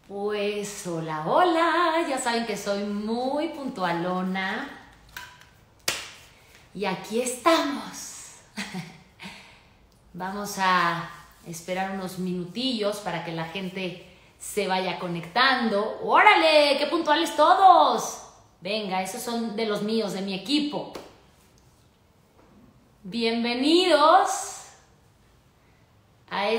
Pues hola, hola, ya saben que soy muy puntualona y aquí estamos. Vamos a esperar unos minutillos para que la gente se vaya conectando. ¡Órale! ¡Qué puntuales todos! Venga, esos son de los míos, de mi equipo. Bienvenidos a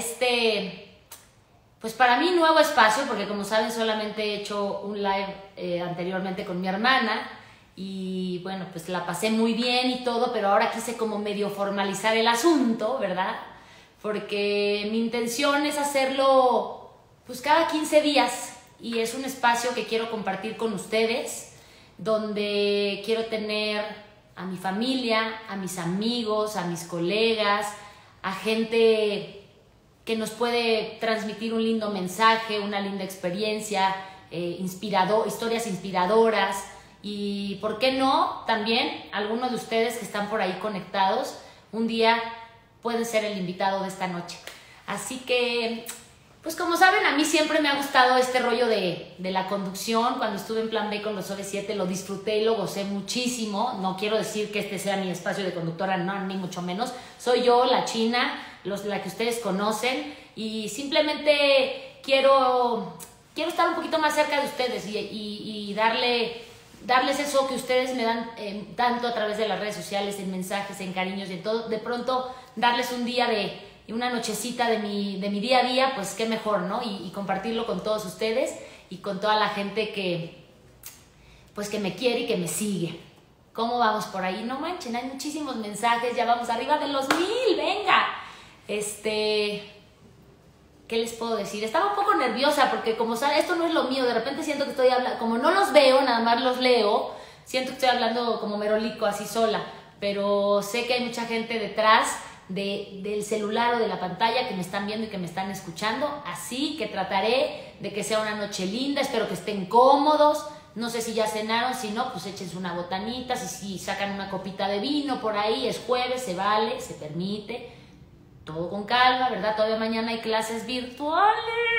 pues para mí nuevo espacio, porque como saben solamente he hecho un live anteriormente con mi hermana y bueno, pues la pasé muy bien y todo, pero ahora quise como medio formalizar el asunto, ¿verdad? Porque mi intención es hacerlo pues cada 15 días y es un espacio que quiero compartir con ustedes, donde quiero tener a mi familia, a mis amigos, a mis colegas, a gente que nos puede transmitir un lindo mensaje, una linda experiencia, historias inspiradoras y, ¿por qué no? También algunos de ustedes que están por ahí conectados, un día pueden ser el invitado de esta noche. Así que, pues como saben, a mí siempre me ha gustado este rollo de la conducción. Cuando estuve en Plan B con los OV7 lo disfruté y lo gocé muchísimo. No quiero decir que este sea mi espacio de conductora, no, ni mucho menos. Soy yo, la China, la que ustedes conocen, y simplemente quiero estar un poquito más cerca de ustedes y darles eso que ustedes me dan tanto a través de las redes sociales, en mensajes, en cariños y en todo. De pronto darles un día una nochecita de mi día a día, pues qué mejor, ¿no? Y compartirlo con todos ustedes y con toda la gente que me quiere y que me sigue. ¿Cómo vamos por ahí? No manchen, hay muchísimos mensajes, ya vamos arriba de los 1000, venga. ¿Qué les puedo decir? Estaba un poco nerviosa porque como saben, esto no es lo mío, de repente siento que estoy hablando, como no los veo, nada más los leo, siento que estoy hablando como merolico, así sola, pero sé que hay mucha gente detrás del celular o de la pantalla que me están viendo y que me están escuchando, así que trataré de que sea una noche linda, espero que estén cómodos. No sé si ya cenaron, si no, pues échense una botanita, si sacan una copita de vino por ahí, es jueves, se vale, se permite. Todo con calma, ¿verdad? Todavía mañana hay clases virtuales.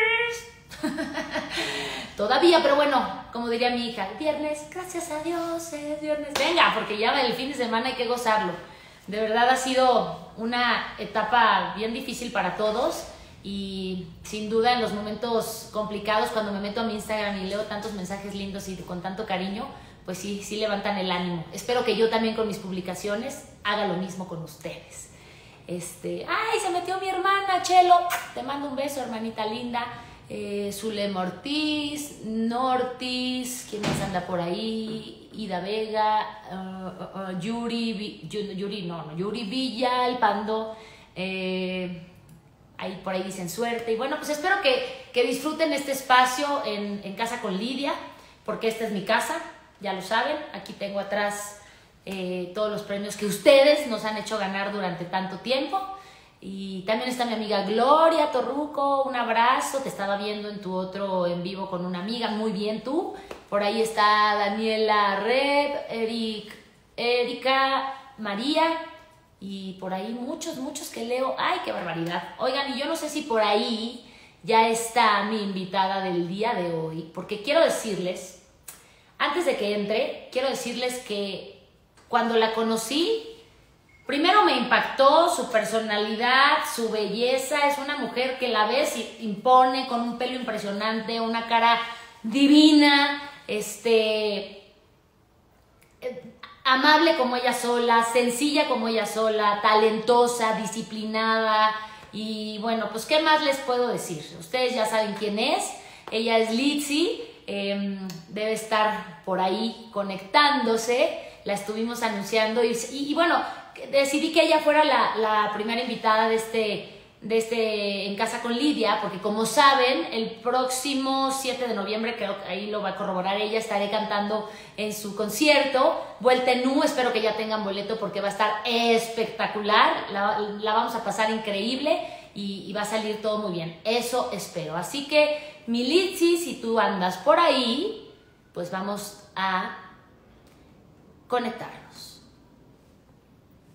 Todavía, pero bueno, como diría mi hija, viernes, gracias a Dios, es viernes. Venga, porque ya el fin de semana hay que gozarlo. De verdad ha sido una etapa bien difícil para todos y sin duda en los momentos complicados, cuando me meto a mi Instagram y leo tantos mensajes lindos y con tanto cariño, pues sí levantan el ánimo. Espero que yo también con mis publicaciones haga lo mismo con ustedes. ¡Ay, se metió mi hermana, Chelo! Te mando un beso, hermanita linda. Zulema Ortiz, Nortis, ¿quién más anda por ahí? Ida Vega, Yuri Villa, el Pando. Ahí por ahí dicen suerte. Y bueno, pues espero que disfruten este espacio en Casa con Lidia, porque esta es mi casa, ya lo saben. Aquí tengo atrás todos los premios que ustedes nos han hecho ganar durante tanto tiempo. Y también está mi amiga Gloria Torruco, un abrazo, te estaba viendo en tu otro en vivo con una amiga, muy bien tú. Por ahí está Daniela Red, Erika, María y por ahí muchos que leo. ¡Ay, qué barbaridad! Oigan, y yo no sé si por ahí ya está mi invitada del día de hoy, porque quiero decirles, antes de que entre, quiero decirles que cuando la conocí, primero me impactó su personalidad, su belleza. Es una mujer que la ves y impone, con un pelo impresionante, una cara divina, amable como ella sola, sencilla como ella sola, talentosa, disciplinada. Y bueno, pues ¿qué más les puedo decir? Ustedes ya saben quién es. Ella es Litzy, debe estar por ahí conectándose. La estuvimos anunciando y bueno, decidí que ella fuera la primera invitada de En Casa con Lidia, porque como saben, el próximo 7 de noviembre, creo que ahí lo va a corroborar ella, estaré cantando en su concierto, Vuelta en U. Espero que ya tengan boleto porque va a estar espectacular, la vamos a pasar increíble y va a salir todo muy bien, eso espero. Así que, mi Litzy, si tú andas por ahí, pues vamos a conectarnos.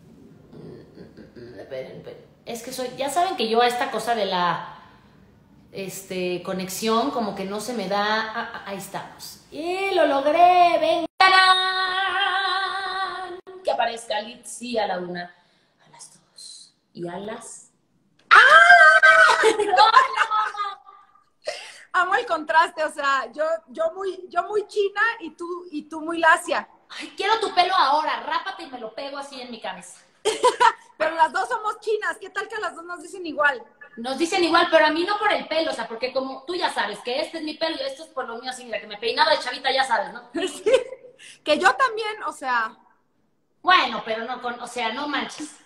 Esperen. Es que ya saben que yo a esta cosa de conexión, como que no se me da. Ahí estamos. ¡Y lo logré! ¡Venga! ¡Tarán! Que aparezca Litzy a la 1, a las 2 y a las... Amo el contraste, o sea, yo muy china y tú muy lacia. Ay, quiero tu pelo ahora, rápate y me lo pego así en mi cabeza. Pero las dos somos chinas, ¿qué tal que las dos nos dicen igual? Nos dicen igual, pero a mí no por el pelo, o sea, porque como tú ya sabes que este es mi pelo y esto es por lo mío, así, mira, que me peinaba de chavita, ya sabes, ¿no? Sí, que yo también, o sea... Bueno, pero no, o sea, no manches.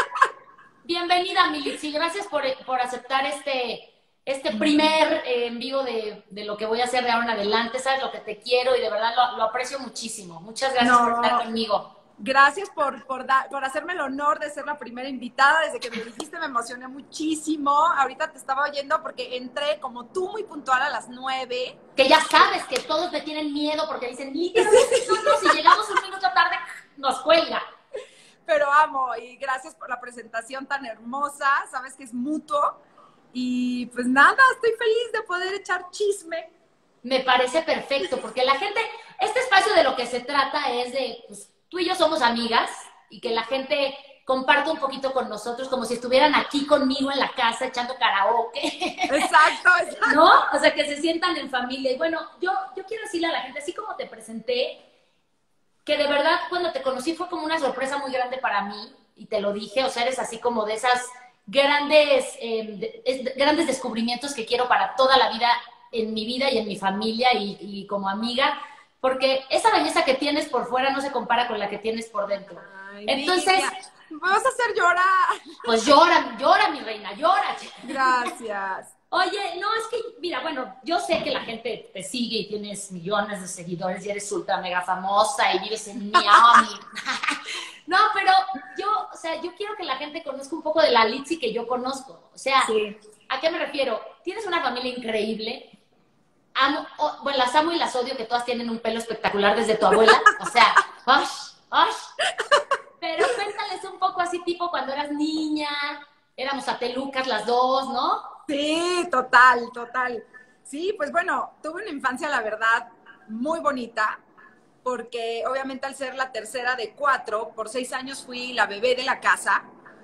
Bienvenida, Militzi, gracias por aceptar este primer en vivo de lo que voy a hacer de ahora en adelante, sabes lo que te quiero y de verdad lo aprecio muchísimo. Muchas gracias por estar conmigo. Gracias por hacerme el honor de ser la primera invitada. Desde que me dijiste me emocioné muchísimo. Ahorita te estaba oyendo porque entré como tú muy puntual a las 9. Que ya sabes que todos me tienen miedo porque dicen, literalmente nosotros si llegamos un minuto tarde nos cuelga. Pero amo y gracias por la presentación tan hermosa. Sabes que es mutuo. Y pues nada, estoy feliz de poder echar chisme. Me parece perfecto porque la gente, este espacio de lo que se trata es de... Pues, tú y yo somos amigas y que la gente comparta un poquito con nosotros como si estuvieran aquí conmigo en la casa echando karaoke. Exacto, exacto. ¿No? O sea, que se sientan en familia. Y bueno, yo quiero decirle a la gente, así como te presenté, que de verdad cuando te conocí fue como una sorpresa muy grande para mí y te lo dije, o sea, eres así como de esas grandes descubrimientos que quiero para toda la vida, en mi vida y en mi familia y como amiga. Porque esa belleza que tienes por fuera no se compara con la que tienes por dentro. Ay, entonces, me vas a hacer llorar. Pues llora, mi reina, llora. Gracias. Oye, no, es que, mira, bueno, yo sé que la gente te sigue y tienes millones de seguidores y eres ultra mega famosa y vives en Miami. No, pero o sea, yo quiero que la gente conozca un poco de la Litzy que yo conozco. O sea, sí. ¿A qué me refiero? Tienes una familia increíble. Bueno, las amo y las odio, que todas tienen un pelo espectacular desde tu abuela. O sea, Pero cuéntales un poco así, tipo cuando eras niña, éramos atelucas las dos, ¿no? Sí, total. Sí, pues bueno, tuve una infancia, la verdad, muy bonita, porque obviamente al ser la tercera de 4, por 6 años fui la bebé de la casa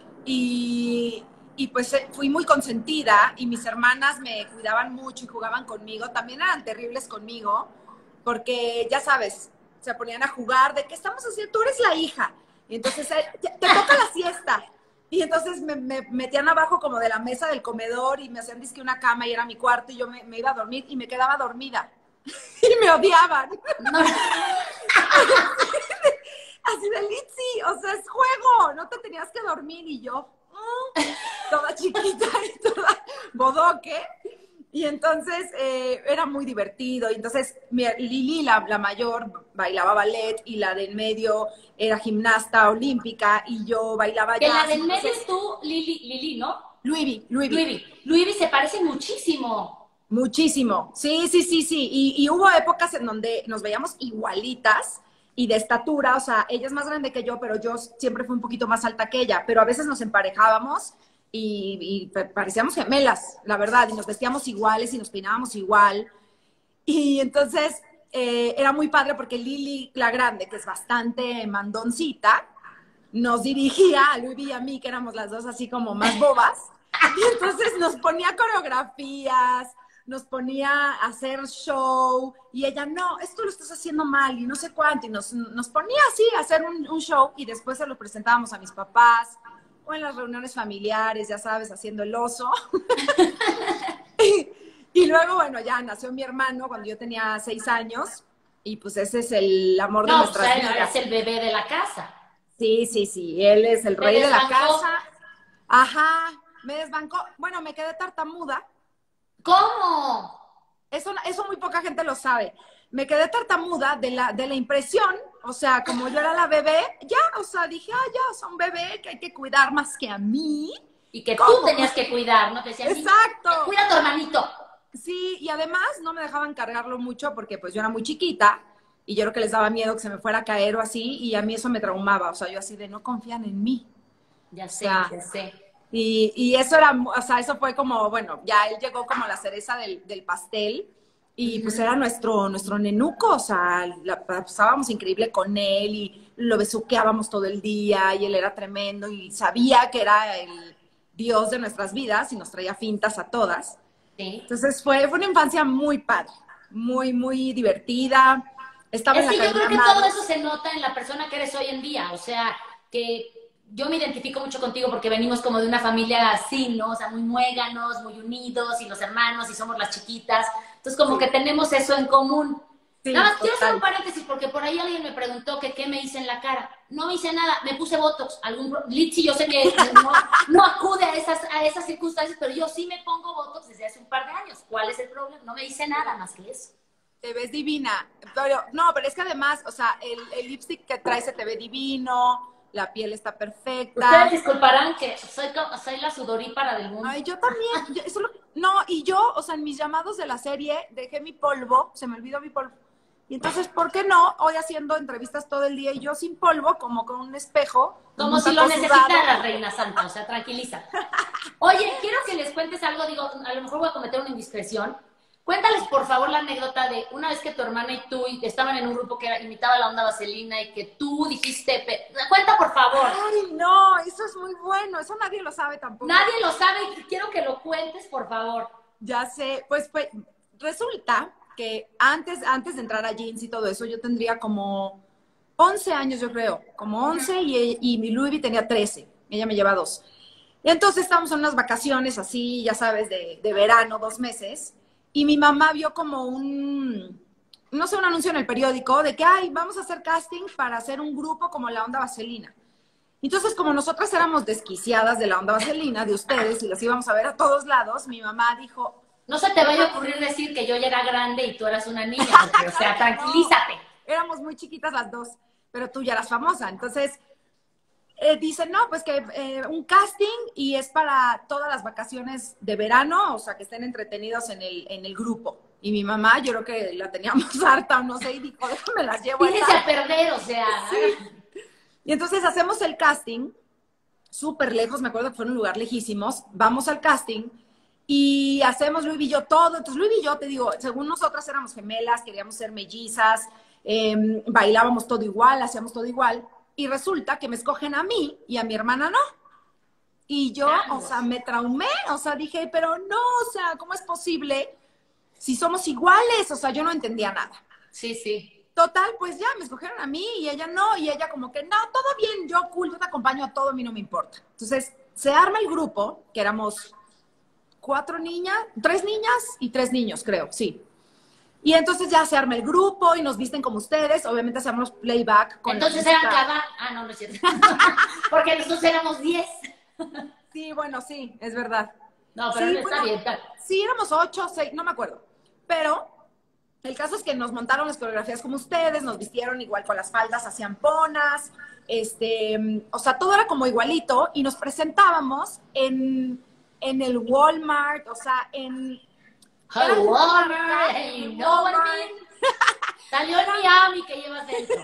y pues fui muy consentida y mis hermanas me cuidaban mucho y jugaban conmigo. También eran terribles conmigo porque, ya sabes, se ponían a jugar de ¿qué estamos haciendo? Tú eres la hija. Y entonces te toca la siesta. Y entonces me metían abajo como de la mesa del comedor y me hacían disque una cama y era mi cuarto y yo me iba a dormir y me quedaba dormida. Y me odiaban. No. Así de Litzy, o sea, es juego, no te tenías que dormir y yo, toda chiquita y toda bodoque. Y entonces era muy divertido. Y entonces Lili, la mayor, bailaba ballet y la del medio era gimnasta olímpica y yo bailaba que jazz. La del medio es tú, Lili, ¿no? Luivi se parece muchísimo. Muchísimo, sí. Y hubo épocas en donde nos veíamos igualitas y de estatura, o sea, ella es más grande que yo, pero yo siempre fui un poquito más alta que ella, pero a veces nos emparejábamos y parecíamos gemelas, la verdad, y nos vestíamos iguales y nos peinábamos igual. Y entonces era muy padre porque Lili, la grande, que es bastante mandoncita, nos dirigía a Luis y a mí, que éramos las dos así como más bobas, y entonces nos ponía coreografías, nos ponía a hacer show, y ella, no, esto lo estás haciendo mal, y no sé cuánto, y nos ponía así a hacer un show, y después se lo presentábamos a mis papás, o en las reuniones familiares, ya sabes, haciendo el oso. Y luego, bueno, ya nació mi hermano cuando yo tenía 6 años, y pues ese es el amor de nuestras vidas. No, es el bebé de la casa. Sí, él es el rey de la casa. Ajá, me desbancó. Bueno, me quedé tartamuda. ¿Cómo? Eso muy poca gente lo sabe. Me quedé tartamuda de la impresión, o sea, como yo era la bebé, ya, o sea, dije, ya, o sea, un bebé que hay que cuidar más que a mí. Y que tú tenías que cuidar, ¿no? Te decían, exacto. Cuida a tu hermanito. Sí, y además no me dejaban cargarlo mucho porque pues yo era muy chiquita y yo creo que les daba miedo que se me fuera a caer o así, y a mí eso me traumaba, o sea, yo así de no confían en mí. Ya sé, o sea, ya sé. Y eso era, o sea, eso fue como, bueno, ya él llegó como la cereza del pastel y pues era nuestro nenuco, o sea, la pasábamos increíble con él y lo besuqueábamos todo el día y él era tremendo y sabía que era el Dios de nuestras vidas y nos traía fintas a todas. Sí. Entonces fue una infancia muy padre, muy, muy divertida. Estaba en Es la que yo creo Academia que todo Madre. eso se nota en la persona que eres hoy en día, o sea, que yo me identifico mucho contigo porque venimos como de una familia así, ¿no? O sea, muy muéganos, muy unidos, y los hermanos, y somos las chiquitas. Entonces, como que Sí, tenemos eso en común. Nada sí, más quiero hacer un total. paréntesis porque por ahí alguien me preguntó que qué me hice en la cara. No me hice nada, me puse Botox. Litsi, yo sé que no acude a esas circunstancias, pero yo sí me pongo Botox desde hace un par de años. ¿Cuál es el problema? No me hice nada más que eso. Te ves divina. Pero, no, pero es que además, o sea, el lipstick que traes se te ve divino, la piel está Ustedes perfecta. disculparán que soy la sudorípara del mundo. Ay, yo también. No, y yo, o sea, en mis llamados de la serie dejé mi polvo, se me olvidó mi polvo. Y entonces, ¿por qué no? Hoy haciendo entrevistas todo el día y yo sin polvo, como con un espejo, con Como un si lo taco sudado. necesitara, Reina Santa, o sea, tranquiliza. Oye, quiero que les cuentes algo, digo, a lo mejor voy a cometer una indiscreción. Cuéntales, por favor, la anécdota de una vez que tu hermana y tú estaban en un grupo que imitaba la onda vaselina y que tú dijiste, cuenta, por favor. Ay, no, eso es muy bueno, eso nadie lo sabe tampoco. Nadie lo sabe y quiero que lo cuentes, por favor. Ya sé, pues resulta que antes de entrar a Jeans y todo eso, yo tendría como 11 años, yo creo, como 11 y mi Luis tenía 13, ella me lleva 2. Y entonces estábamos en unas vacaciones así, ya sabes, de verano, 2 meses, y mi mamá vio como no sé, un anuncio en el periódico de que, ay, vamos a hacer casting para hacer un grupo como la Onda Vaselina. Entonces, como nosotras éramos desquiciadas de la Onda Vaselina, de ustedes, y las íbamos a ver a todos lados, mi mamá dijo, No se te vaya a ocurrir decir que yo ya era grande y tú eras una niña, porque, o sea, no, tranquilízate. éramos muy chiquitas las dos, pero tú ya eras famosa. Entonces, dicen, no, pues que un casting y es para todas las vacaciones de verano, o sea, que estén entretenidos en el grupo. Y mi mamá, yo creo que la teníamos harta o no sé, y dijo, déjame las llevo Tienes allá. a perder, o sea. Sí. Y entonces hacemos el casting, súper lejos, me acuerdo que fue en un lugar lejísimos, vamos al casting y hacemos Luis y yo todo. Entonces Luis y yo, te digo, según nosotras éramos gemelas, queríamos ser mellizas, bailábamos todo igual, hacíamos todo igual, y resulta que me escogen a mí y a mi hermana no. Y yo, o sea, me traumé, o sea, dije, pero no, o sea, ¿cómo es posible si somos iguales? O sea, yo no entendía nada. Sí, sí. Total, pues ya me escogieron a mí y ella no, y ella como que, no, todo bien, yo cool, yo te acompaño a todo, a mí no me importa. Entonces, se arma el grupo, que éramos 4 niñas, 3 niñas y 3 niños, creo, sí. Y entonces ya se arma el grupo y nos visten como ustedes, obviamente hacemos playback con la Entonces eran música. cada... Ah, no, no es cierto. Porque nosotros éramos 10. Sí, bueno, sí, es verdad. No, pero Sí, no está bueno, bien. sí, éramos 8, 6, no me acuerdo. Pero el caso es que nos montaron las coreografías como ustedes, nos vistieron igual con las faldas, hacían ponas, o sea, todo era como igualito y nos presentábamos en el Walmart, o sea, era Hello, una hey, en no one Walmart. mean. Salió en Miami que llevas dentro.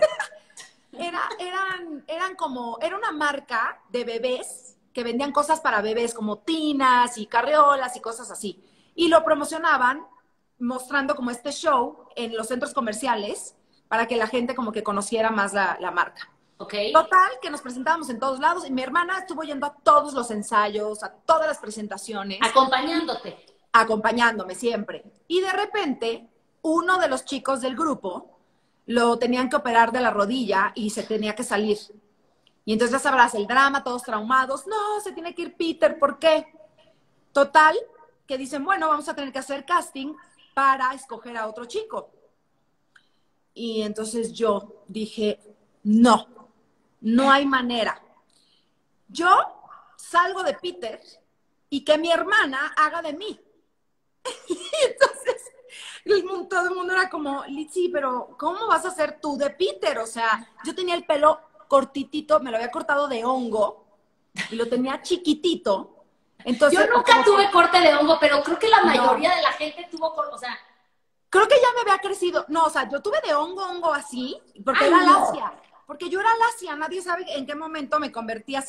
Era una marca de bebés que vendían cosas para bebés como tinas y carriolas y cosas así. Y lo promocionaban mostrando como este show en los centros comerciales para que la gente como que conociera más la marca. Ok. Total, que nos presentábamos en todos lados y mi hermana estuvo yendo a todos los ensayos, a todas las presentaciones, Acompañándote. acompañándome siempre. Y de repente, uno de los chicos del grupo lo tenían que operar de la rodilla y se tenía que salir. Y entonces ya sabrás, el drama, todos traumados. No, se tiene que ir Peter, ¿por qué? Total, que dicen, bueno, vamos a tener que hacer casting para escoger a otro chico. Y entonces yo dije, no, no hay manera. Yo salgo de Peter y que mi hermana haga de mí. Y entonces todo el mundo era como, Litsi, pero ¿cómo vas a ser tú de Peter? O sea, yo tenía el pelo cortitito, me lo había cortado de hongo y lo tenía chiquitito. Entonces, Yo nunca tuve corte de hongo, pero creo que la mayoría no, de la gente tuvo corte, o sea, creo que ya me había crecido. No, o sea, yo tuve de hongo así, porque ¡ay, era no! lacia. Porque yo era lacia, nadie sabe en qué momento me convertí así.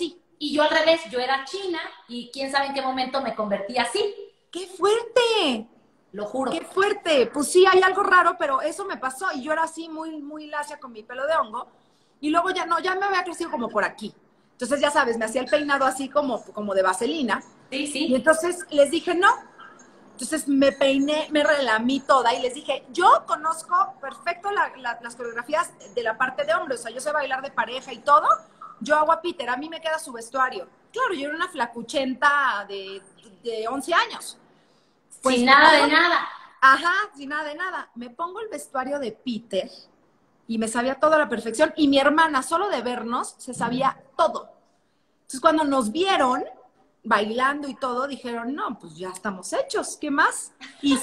Y yo al revés, yo era china y quién sabe en qué momento me convertí así, ¡Qué fuerte! lo juro. ¡Qué fuerte! Pues sí, hay algo raro, pero eso me pasó y yo era así muy, muy lacia con mi pelo de hongo y luego ya no, ya me había crecido como por aquí. Entonces, ya sabes, me hacía el peinado así como de vaselina Sí, y sí. entonces les dije no. Entonces me peiné, me relamí toda y les dije, yo conozco perfecto las coreografías de la parte de hombre, o sea, yo sé bailar de pareja y todo, yo hago a Peter, a mí me queda su vestuario. Claro, yo era una flacuchenta de 11 años. Pues Sin me nada pongo, de nada. ajá, sin nada de nada. Me pongo el vestuario de Peter y me sabía todo a la perfección. Y mi hermana, solo de vernos, se sabía todo. Entonces, cuando nos vieron bailando y todo, dijeron, no, pues ya estamos hechos, ¿qué más?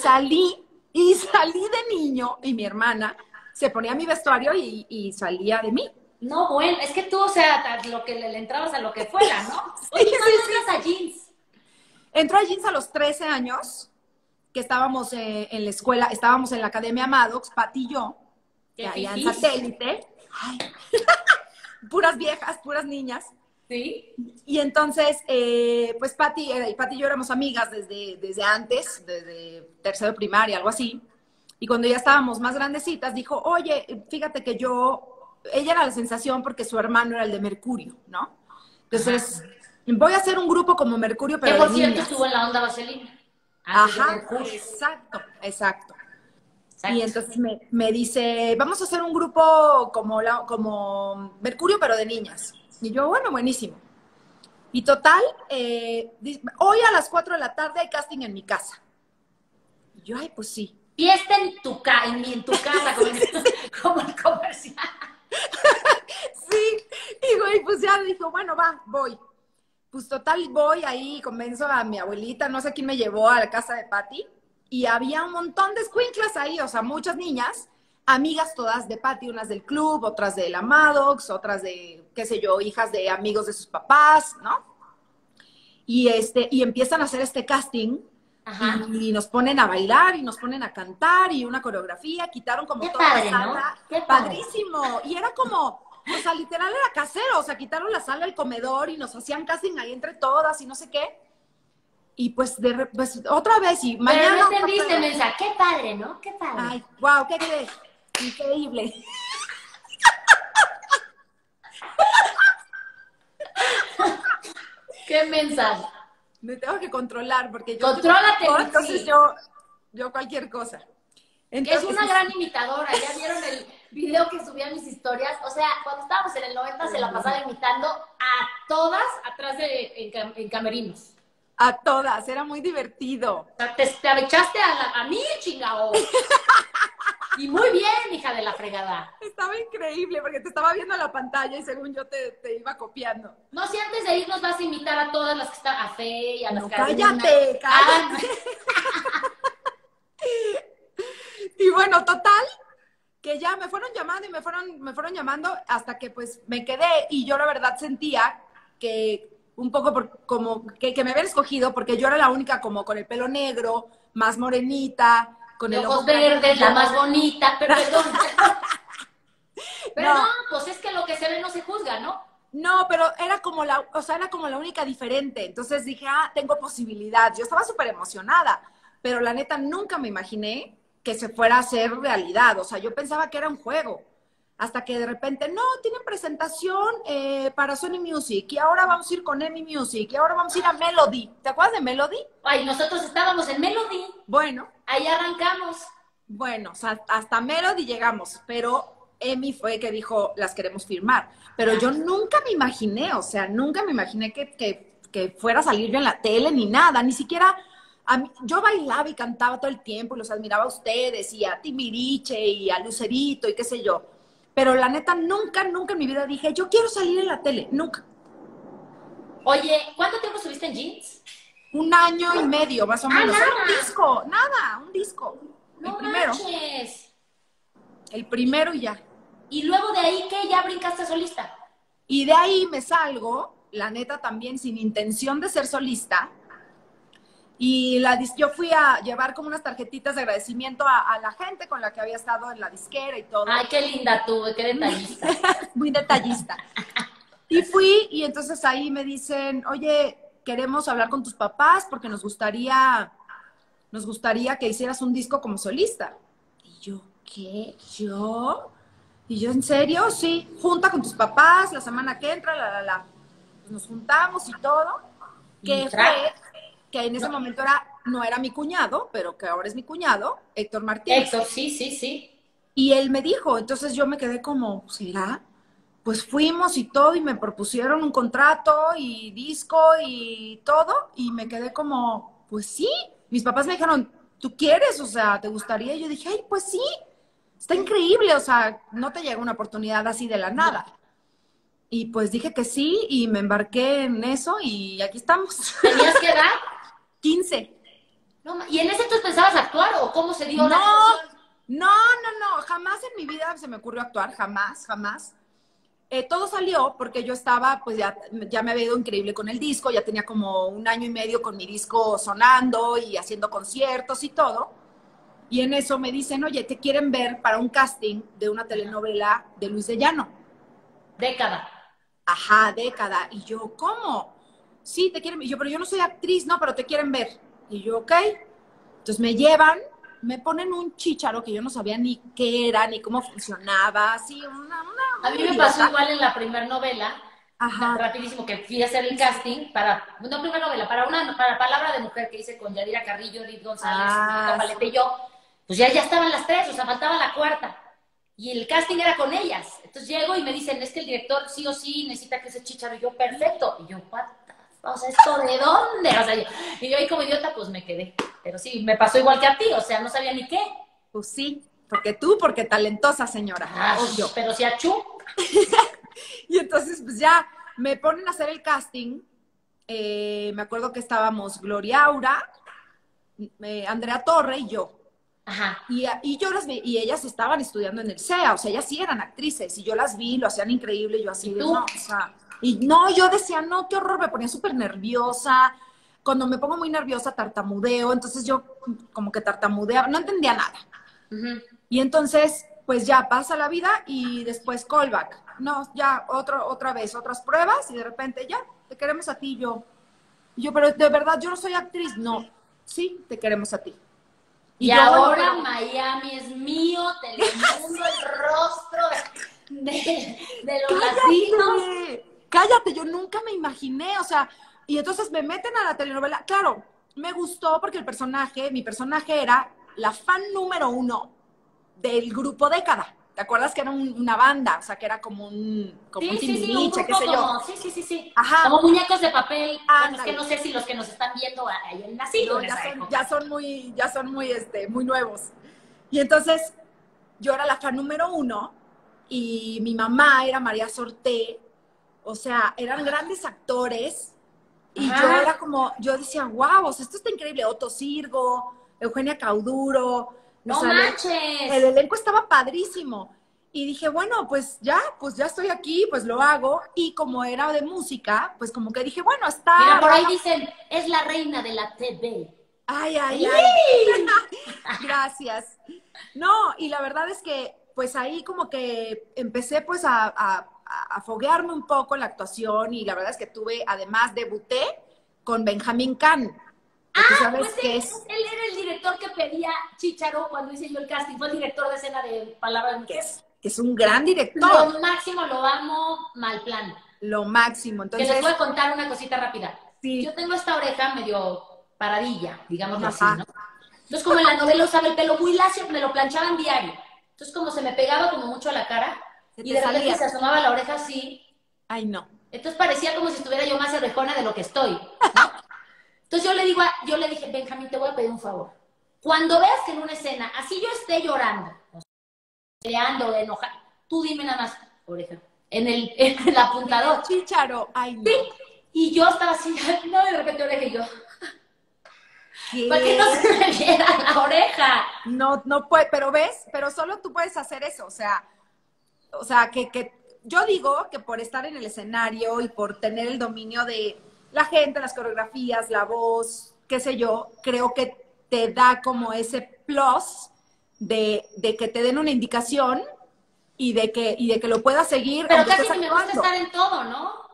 Y salí de niño, y mi hermana se ponía mi vestuario y salía de mí. No, bueno, es que tú, o sea, lo que le entrabas a lo que fuera, ¿no? Sí, Oye, sí, ¿cuándo sí. entras a jeans? Entró a jeans a los 13 años, que estábamos en la escuela, estábamos en la Academia Maddox, Pati y yo, Qué allá en fifís. satélite. Ay, puras viejas, puras niñas. Sí. Y entonces, pues Pati y yo éramos amigas desde antes, desde tercero de primaria, algo así. Y cuando ya estábamos más grandecitas, dijo, oye, fíjate que ella era la sensación porque su hermano era el de Mercurio, ¿no? Ajá. Entonces, voy a hacer un grupo como Mercurio, Que pero de por cierto niñas. estuvo en la onda vaselina. Antes de Ajá, Mercurio. exacto, exacto. Y Exacto. entonces me dice, vamos a hacer un grupo como Mercurio, pero de niñas. Y yo, bueno, buenísimo. Y total, hoy a las 4 de la tarde hay casting en mi casa. Y yo, ay, pues sí. Fiesta en tu casa, como, como el comercial. Sí, y güey, pues ya dijo, bueno, va, voy. Pues total, voy ahí, convenzo a mi abuelita, no sé quién me llevó a la casa de Patty, y había un montón de escuinclas ahí, o sea, muchas niñas, amigas todas de Patty, unas del club, otras de la Maddox, otras de, qué sé yo, hijas de amigos de sus papás, ¿no? Y empiezan a hacer este casting Ajá. y nos ponen a bailar y nos ponen a cantar y una coreografía, quitaron como Qué toda la padre, ¿no? sala, Qué padre. padrísimo, y era como, o sea, literal era casero, o sea, quitaron la sala, el comedor y nos hacían casting ahí entre todas y no sé qué, y pues, pues otra vez y Pero mañana... no entendiste, Mensa. Qué padre, ¿no? Qué padre. Ay, wow, ¿qué crees? Increíble. Qué mensaje. Me tengo que controlar porque Contrólate, entonces Mitzi. yo cualquier cosa. Que es Entonces, una gran imitadora. ¿Ya vieron el video que subí a mis historias? O sea, cuando estábamos en el 90 se la pasaba imitando a todas atrás en camerinos. a todas, era muy divertido. O sea, te avechaste a mí, chingao. Y muy bien, hija de la fregada. Estaba increíble porque te estaba viendo la pantalla y según yo te iba copiando. No, si antes de irnos vas a imitar a todas las que están, a Fe y a las No, Carolinas. cállate, Ah, cállate. Y bueno, total, que ya me fueron llamando y me fueron llamando hasta que pues me quedé y yo la verdad sentía que un poco como que me habían escogido porque yo era la única como con el pelo negro, más morenita, con de el ojos ojo verdes, la clarito. más bonita, pero perdón. Pero No. no, pues es que lo que se ve no se juzga, ¿no? No, pero era como era como la única diferente. Entonces dije, tengo posibilidad. Yo estaba súper emocionada, pero la neta nunca me imaginé que se fuera a hacer realidad. O sea, yo pensaba que era un juego. Hasta que de repente, no, tienen presentación para Sony Music y ahora vamos a ir con Emmy Music y ahora vamos a ir a Melody. ¿Te acuerdas de Melody? Ay, nosotros estábamos en Melody, Bueno, ahí arrancamos. o sea, hasta Melody llegamos, pero Emmy fue que dijo, las queremos firmar. Pero yo nunca me imaginé, o sea, nunca me imaginé que fuera a salir yo en la tele ni nada, ni siquiera... yo bailaba y cantaba todo el tiempo y los admiraba a ustedes y a Timbiriche y a Lucerito y qué sé yo. Pero la neta, nunca en mi vida dije, yo quiero salir en la tele, nunca. Oye, ¿cuánto tiempo estuviste en jeans? 1 año y medio, más o menos. nada. Era un disco. No El primero. manches. El primero y ya. Y luego de ahí, ¿qué? ¿Ya brincaste solista? Y de ahí me salgo, la neta también sin intención de ser solista. Y yo fui a llevar como unas tarjetitas de agradecimiento a la gente con la que había estado en la disquera y todo. Ay, qué linda tú, qué detallista. Muy detallista. Y fui y entonces ahí me dicen, oye, queremos hablar con tus papás porque nos gustaría que hicieras un disco como solista. Y yo, ¿qué? ¿Yo? Y yo, ¿en serio? Sí, junta con tus papás la semana que entra, Pues nos juntamos y todo, Y que track. fue, que en ese No, momento no era mi cuñado, pero que ahora es mi cuñado, Héctor Martínez. Héctor, sí, sí, sí. Y él me dijo, entonces yo me quedé como, ¿será? Pues fuimos y todo, y me propusieron un contrato y disco y todo, y me quedé como, pues sí. Mis papás me dijeron, ¿tú quieres? O sea, ¿te gustaría? Y yo dije, ay, pues sí, está increíble, o sea, no te llega una oportunidad así de la No. nada. Y pues dije que sí, y me embarqué en eso, y aquí estamos. ¿Tenías que dar? 15. No, ¿y en ese entonces pensabas actuar o cómo se dio No, la situación? no, jamás en mi vida se me ocurrió actuar, jamás, jamás. Todo salió porque yo estaba, pues ya me había ido increíble con el disco, ya tenía como 1 año y medio con mi disco sonando y haciendo conciertos y todo. Y en eso me dicen, oye, te quieren ver para un casting de una telenovela de Luis de Llano. Década. Ajá, década. Y yo, ¿cómo? Sí, te quieren ver. Y yo, pero yo no soy actriz, no, pero te quieren ver. Y yo, ok. Entonces me llevan, me ponen un chícharo que yo no sabía ni qué era, ni cómo funcionaba, así, A mí una me pasó idiota. igual en la primera novela, Ajá. rapidísimo, que fui a hacer el casting para, no primera novela, para Palabra de Mujer que hice con Yadira Carrillo, Edith González, Mónica Ah, Paleta y yo. Pues ya estaban las tres, o sea, faltaba la cuarta. Y el casting era con ellas. Entonces llego y me dicen, es que el director sí o sí necesita que ese chicharo. Y yo, perfecto. Y yo, what the fuck? O sea, ¿esto de dónde? O sea, y yo ahí como idiota, pues me quedé. Pero sí, me pasó igual que a ti, o sea, no sabía ni qué. pues sí, porque talentosa señora, Ah, obvio. pero si achú. Y entonces, pues ya me ponen a hacer el casting. Me acuerdo que estábamos Gloria Aura, Andrea Torre y yo. Ajá. Y yo las vi, y ellas estaban estudiando en el CEA, o sea, ellas sí eran actrices, y yo las vi, lo hacían increíble, y yo así ¿Y de, tú? no, o sea, y no, yo decía, no, qué horror, me ponía súper nerviosa, cuando me pongo muy nerviosa tartamudeo, entonces yo como que tartamudeaba, no entendía nada. Ujú. Y entonces, pues ya pasa la vida y después callback. No, ya otra vez, otras pruebas y de repente ya, te queremos a ti, yo, pero de verdad yo no soy actriz. No, sí, te queremos a ti. Y Y yo, bueno, ahora pero Miami es mío, Telemundo, el rostro de los latinos. cállate, yo nunca me imaginé, o sea, y entonces me meten a la telenovela. Claro, me gustó porque mi personaje era la fan número 1 del grupo Década. ¿Te acuerdas que era una banda? O sea, que era como un Sí, sí, sí, un Timbiriche, qué grupo sé yo. como, sí, sí, sí, sí, Ajá, como muñecos de papel. Bueno, es que ándale. no sé si los que nos están viendo hayan nacido No, en esa ya época. son muy nuevos. Y entonces, yo era la fan número 1 y mi mamá era María Sorté, o sea, eran grandes actores y yo Ajá, era como, yo decía, wow, o sea, esto está increíble, Otto Sirgo, Eugenia Cauduro, o no sea, manches. el elenco estaba padrísimo. Y dije, bueno, pues ya estoy aquí, pues lo hago. Y como era de música, pues como que dije, bueno, Mira, está por ahí raro. dicen, es la reina de la TV. Ay, ay, ay. ¡Ay! Gracias. No, y la verdad es que pues ahí como que empecé pues a foguearme un poco en la actuación y la verdad es que además debuté con Benjamín Can, que tú Ah, sabes pues que es, él era el director que pedía Chícharo cuando hice yo el casting. Fue el director de escena de Palabra de que Mujer. es, que es un gran director, Lo máximo, lo amo, mal plan. lo máximo. Que les voy Entonces, a contar una cosita rápida. Yo sí, tengo esta oreja medio paradilla, digámoslo así, ajá, ¿no? Entonces, como en la novela usaba el pelo muy lacio, me lo planchaban diario. Entonces, como se me pegaba como mucho a la cara, se y te de repente salía. se asomaba la oreja así, Ay, no. entonces parecía como si estuviera yo más orejona de lo que estoy, ¿no? Entonces yo le dije, Benjamín, te voy a pedir un favor. Cuando veas que en una escena, así yo esté llorando, peleando, enojada, tú dime nada más, oreja, en el En el apuntador. chícharo, ay, no. Y yo estaba así, no, de repente oreja y yo, para que no ¿Qué? se me viera la oreja. No, no puede, pero ves, pero solo tú puedes hacer eso, o sea, que yo digo que por estar en el escenario y por tener el dominio de la gente, las coreografías, la voz, qué sé yo, creo que te da como ese plus de que te den una indicación y de que lo puedas seguir Pero aunque casi estés ni me gusta actuando. estar en todo, ¿no?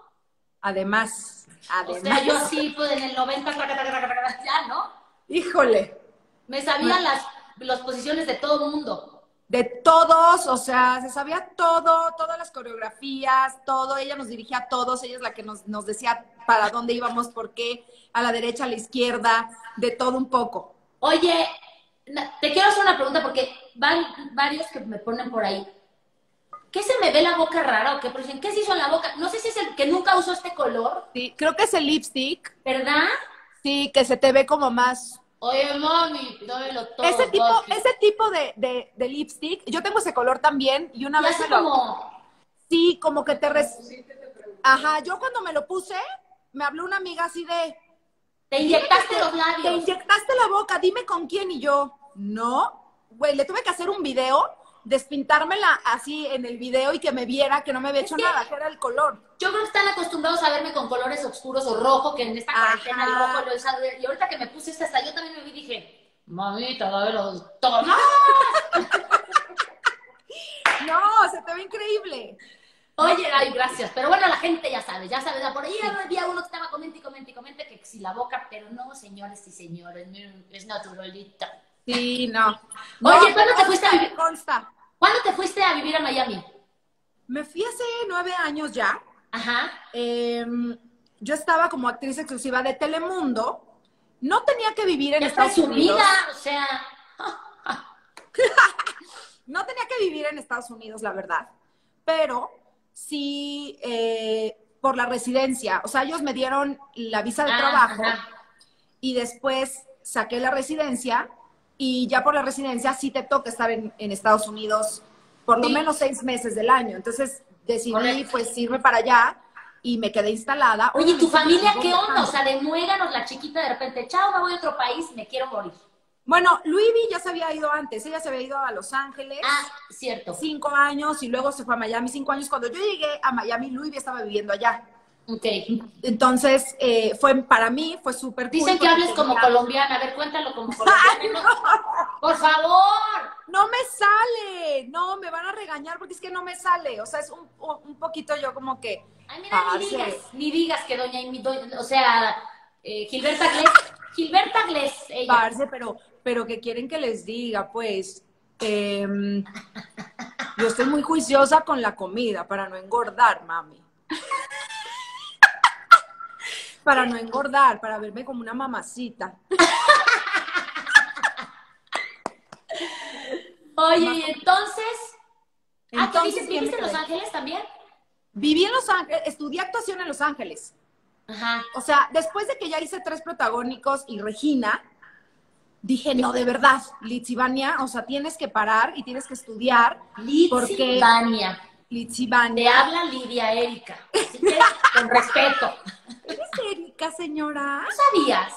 Además, O sea, yo así, pues en el 90, ya, ¿no? híjole, Me sabía las posiciones de todo el mundo. de todos, o sea, se sabía todo, todas las coreografías, todo, ella nos dirigía a todos, ella es la que nos decía para dónde íbamos, por qué, a la derecha, a la izquierda, de todo un poco. Oye, te quiero hacer una pregunta porque van varios que me ponen por ahí. ¿Qué se me ve la boca rara o qué? Pero dicen, ¿qué se hizo en la boca? No sé si es el que nunca usó este color, Sí, creo que es el lipstick, ¿verdad? sí, que se te ve como más. Oye, mami, dámelo todo, Ese tipo de lipstick, yo tengo ese color también y una y vez así me lo... como, Sí, como que Ajá, yo cuando me lo puse, me habló una amiga así de... te Dime inyectaste los te labios. inyectaste la boca, dime con quién. Y yo, no. Güey, le tuve que hacer un video, despintármela así en el video y que me viera que no me había hecho nada, que era el color. Yo creo que están acostumbrados a verme con colores oscuros o rojo, que en esta cuarentena el rojo lo he usado. Y ahorita que me puse esta, hasta yo también me vi y dije, mamita, dámelo todo. ¡No! No, se te ve increíble. Oye, ay, gracias. Pero bueno, la gente ya sabe. Por ahí había uno que estaba comente que si la boca, pero no, señores y señores, es naturalita. Sí, no. Oye, No, ¿cuándo te fuiste a me vivir? consta. ¿Cuándo te fuiste a vivir a Miami? Me fui hace 9 años ya. Ajá. Yo estaba como actriz exclusiva de Telemundo. No tenía que vivir en Ya Estados Unidos. presumida, o sea. No tenía que vivir en Estados Unidos, la verdad. Pero sí por la residencia. O sea, ellos me dieron la visa de trabajo Ajá. y después saqué la residencia y ya por la residencia sí te toca estar en Estados Unidos por lo Sí. menos 6 meses del año. Entonces decidí Correcto. pues irme para allá y me quedé instalada. Oye, ¿tu familia qué onda? viajando. O sea, de muéganos la chiquita de repente, chao, me voy a otro país, me quiero morir. Bueno, Luivi ya se había ido antes. Ella se había ido a Los Ángeles. Ah, cierto. 5 años y luego se fue a Miami 5 años. Cuando yo llegué a Miami, Luis estaba viviendo allá. Ok. Entonces, para mí fue súper cool. Dicen que hables como colombiana. A ver, cuéntalo como colombiana. ¿No? Por favor. No me sale. No, me van a regañar porque es que no me sale. O sea, es un poquito yo como que... Ay, mira, ni digas que o sea, Gilberta Glés, ella. Parce, pero que quieren que les diga, pues... yo estoy muy juiciosa con la comida para no engordar, mami. Para no engordar, para verme como una mamacita. Oye, y entonces... ¿tú dices ¿quién me viviste en Los quedé? Ángeles también? Viví en Los Ángeles, estudié actuación en Los Ángeles. Ajá. O sea, después de que ya hice 3 protagónicos y Regina, dije, no, de verdad, Litzivania, o sea, tienes que parar y tienes que estudiar. Litzivania. Litzivania. Te habla Lidia Erika. Así que, con respeto. ¿Eres Erika, señora? ¿No sabías?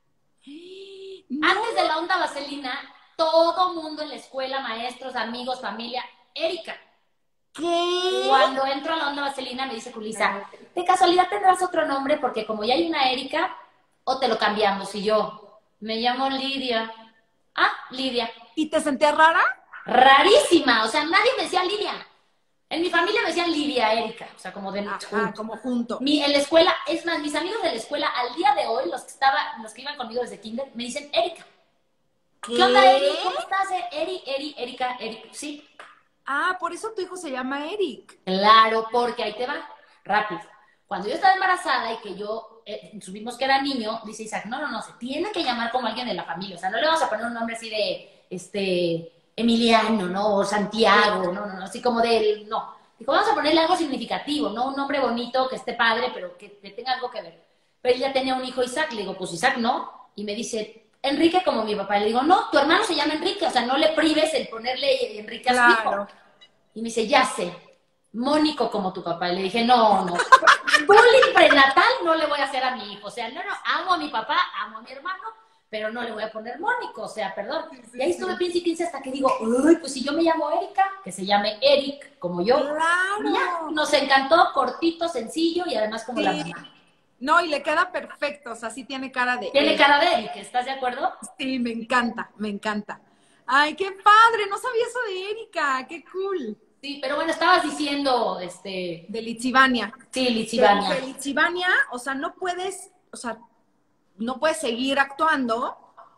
No. Antes de la onda vaselina, todo mundo en la escuela, maestros, amigos, familia, Erika. ¿Qué? Cuando entro a la onda vaselina me dice Julisa, de casualidad tendrás otro nombre porque como ya hay una Erika, o te lo cambiamos. Y yo, me llamo Lidia. Ah, Lidia. ¿Y te sentías rara? Rarísima, o sea, nadie me decía Lidia. En mi familia me decían Lidia Erika, o sea, como de Ajá, como junto. En la escuela, es más, mis amigos de la escuela, al día de hoy, los que iban conmigo desde kinder, me dicen Erika. ¿Qué onda, Eri? ¿Cómo estás? Erika, sí. Ah, por eso tu hijo se llama Eric. Claro, porque ahí te va, rápido. Cuando yo estaba embarazada y que yo supimos que era niño, dice Isaac, no, se tiene que llamar como alguien de la familia, o sea, no le vamos a poner un nombre así de, Emiliano, ¿no? O Santiago, no, así como no. Dijo, vamos a ponerle algo significativo, ¿no? Un nombre bonito, que esté padre, pero que tenga algo que ver. Pero él ya tenía un hijo Isaac, le digo, pues Isaac no, y me dice, Enrique como mi papá. Le digo, no, tu hermano se llama Enrique, o sea, no le prives el ponerle Enrique a su hijo. Y me dice, ya sé, Mónico como tu papá. Y le dije, no. Bullying prenatal no le voy a hacer a mi hijo. O sea, no, amo a mi papá, amo a mi hermano, pero no le voy a poner Mónico, o sea, perdón. Y ahí estuve piense y piense hasta que digo, uy, pues si yo me llamo Erika, que se llame Eric, como yo. ¡Claro! Y ya, nos encantó, cortito, sencillo y además como la mamá. No, y le queda perfecto, o sea, sí tiene cara de... Tiene cara de Eric, ¿estás de acuerdo? Sí, me encanta, me encanta. Ay, qué padre, no sabía eso de Erika, qué cool. Sí, pero bueno, estabas diciendo, de Litsivania. sí, Que dije, Litsivania. Litsivania, o sea, no puedes, o sea, no puedes seguir actuando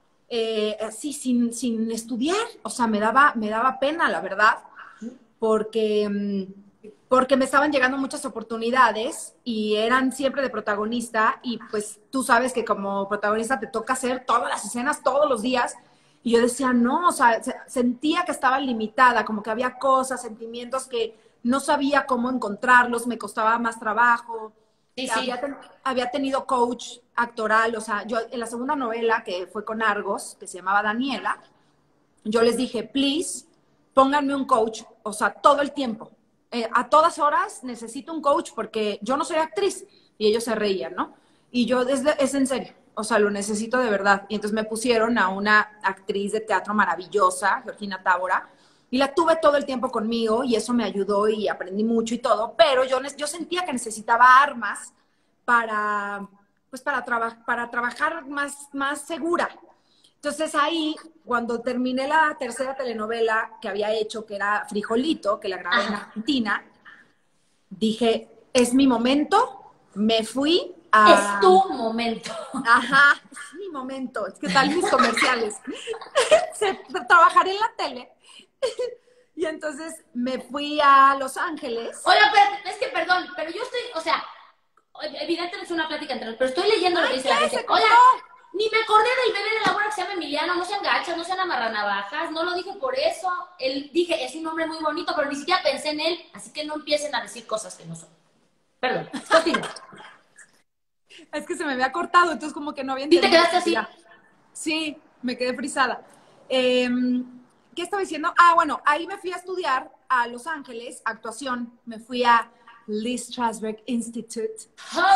así sin estudiar. O sea, me daba pena, la verdad, porque, porque me estaban llegando muchas oportunidades y eran siempre de protagonista y pues tú sabes que como protagonista te toca hacer todas las escenas todos los días. Y yo decía, no, o sea, sentía que estaba limitada, como que había cosas, sentimientos que no sabía cómo encontrarlos, me costaba más trabajo. Sí, sí. Había tenido coach actoral, o sea, yo en la segunda novela que fue con Argos, que se llamaba Daniela, yo les dije, please, pónganme un coach, o sea, todo el tiempo. A todas horas necesito un coach porque yo no soy actriz. Y ellos se reían, ¿no? Y yo, es en serio, o sea, lo necesito de verdad. Y entonces me pusieron a una actriz de teatro maravillosa, Georgina Tábora, y la tuve todo el tiempo conmigo y eso me ayudó y aprendí mucho y todo, pero yo sentía que necesitaba armas para, pues para trabajar más segura. Entonces ahí, cuando terminé la tercera telenovela que había hecho, que era Frijolito, que la grabé en Ajá. Argentina, dije, es mi momento, me fui Es a... tu momento. Ajá, es mi momento, es que tal mis comerciales. Trabajaré en la tele. Y entonces me fui a Los Ángeles. Oiga, pero es que perdón, pero yo estoy, o sea, evidentemente es una plática entre nosotros, pero estoy leyendo lo ¡Ay, que dice la qué! gente. Se Oiga, cortó. ni me acordé del bebé de la abuela que se llama Emiliano, no sean gachas, no sean amarranavajas, no lo dije por eso. Él, dije, es un nombre muy bonito, pero ni siquiera pensé en él, así que no empiecen a decir cosas que no son. Perdón, continúa. Es que se me había cortado, entonces como que no había ¿Sí te entendido. quedaste así? Ya. Sí, me quedé frisada. Eh, ¿Qué estaba diciendo? Ah, bueno, ahí me fui a estudiar a Los Ángeles, actuación. Me fui a Lee Strasberg Institute.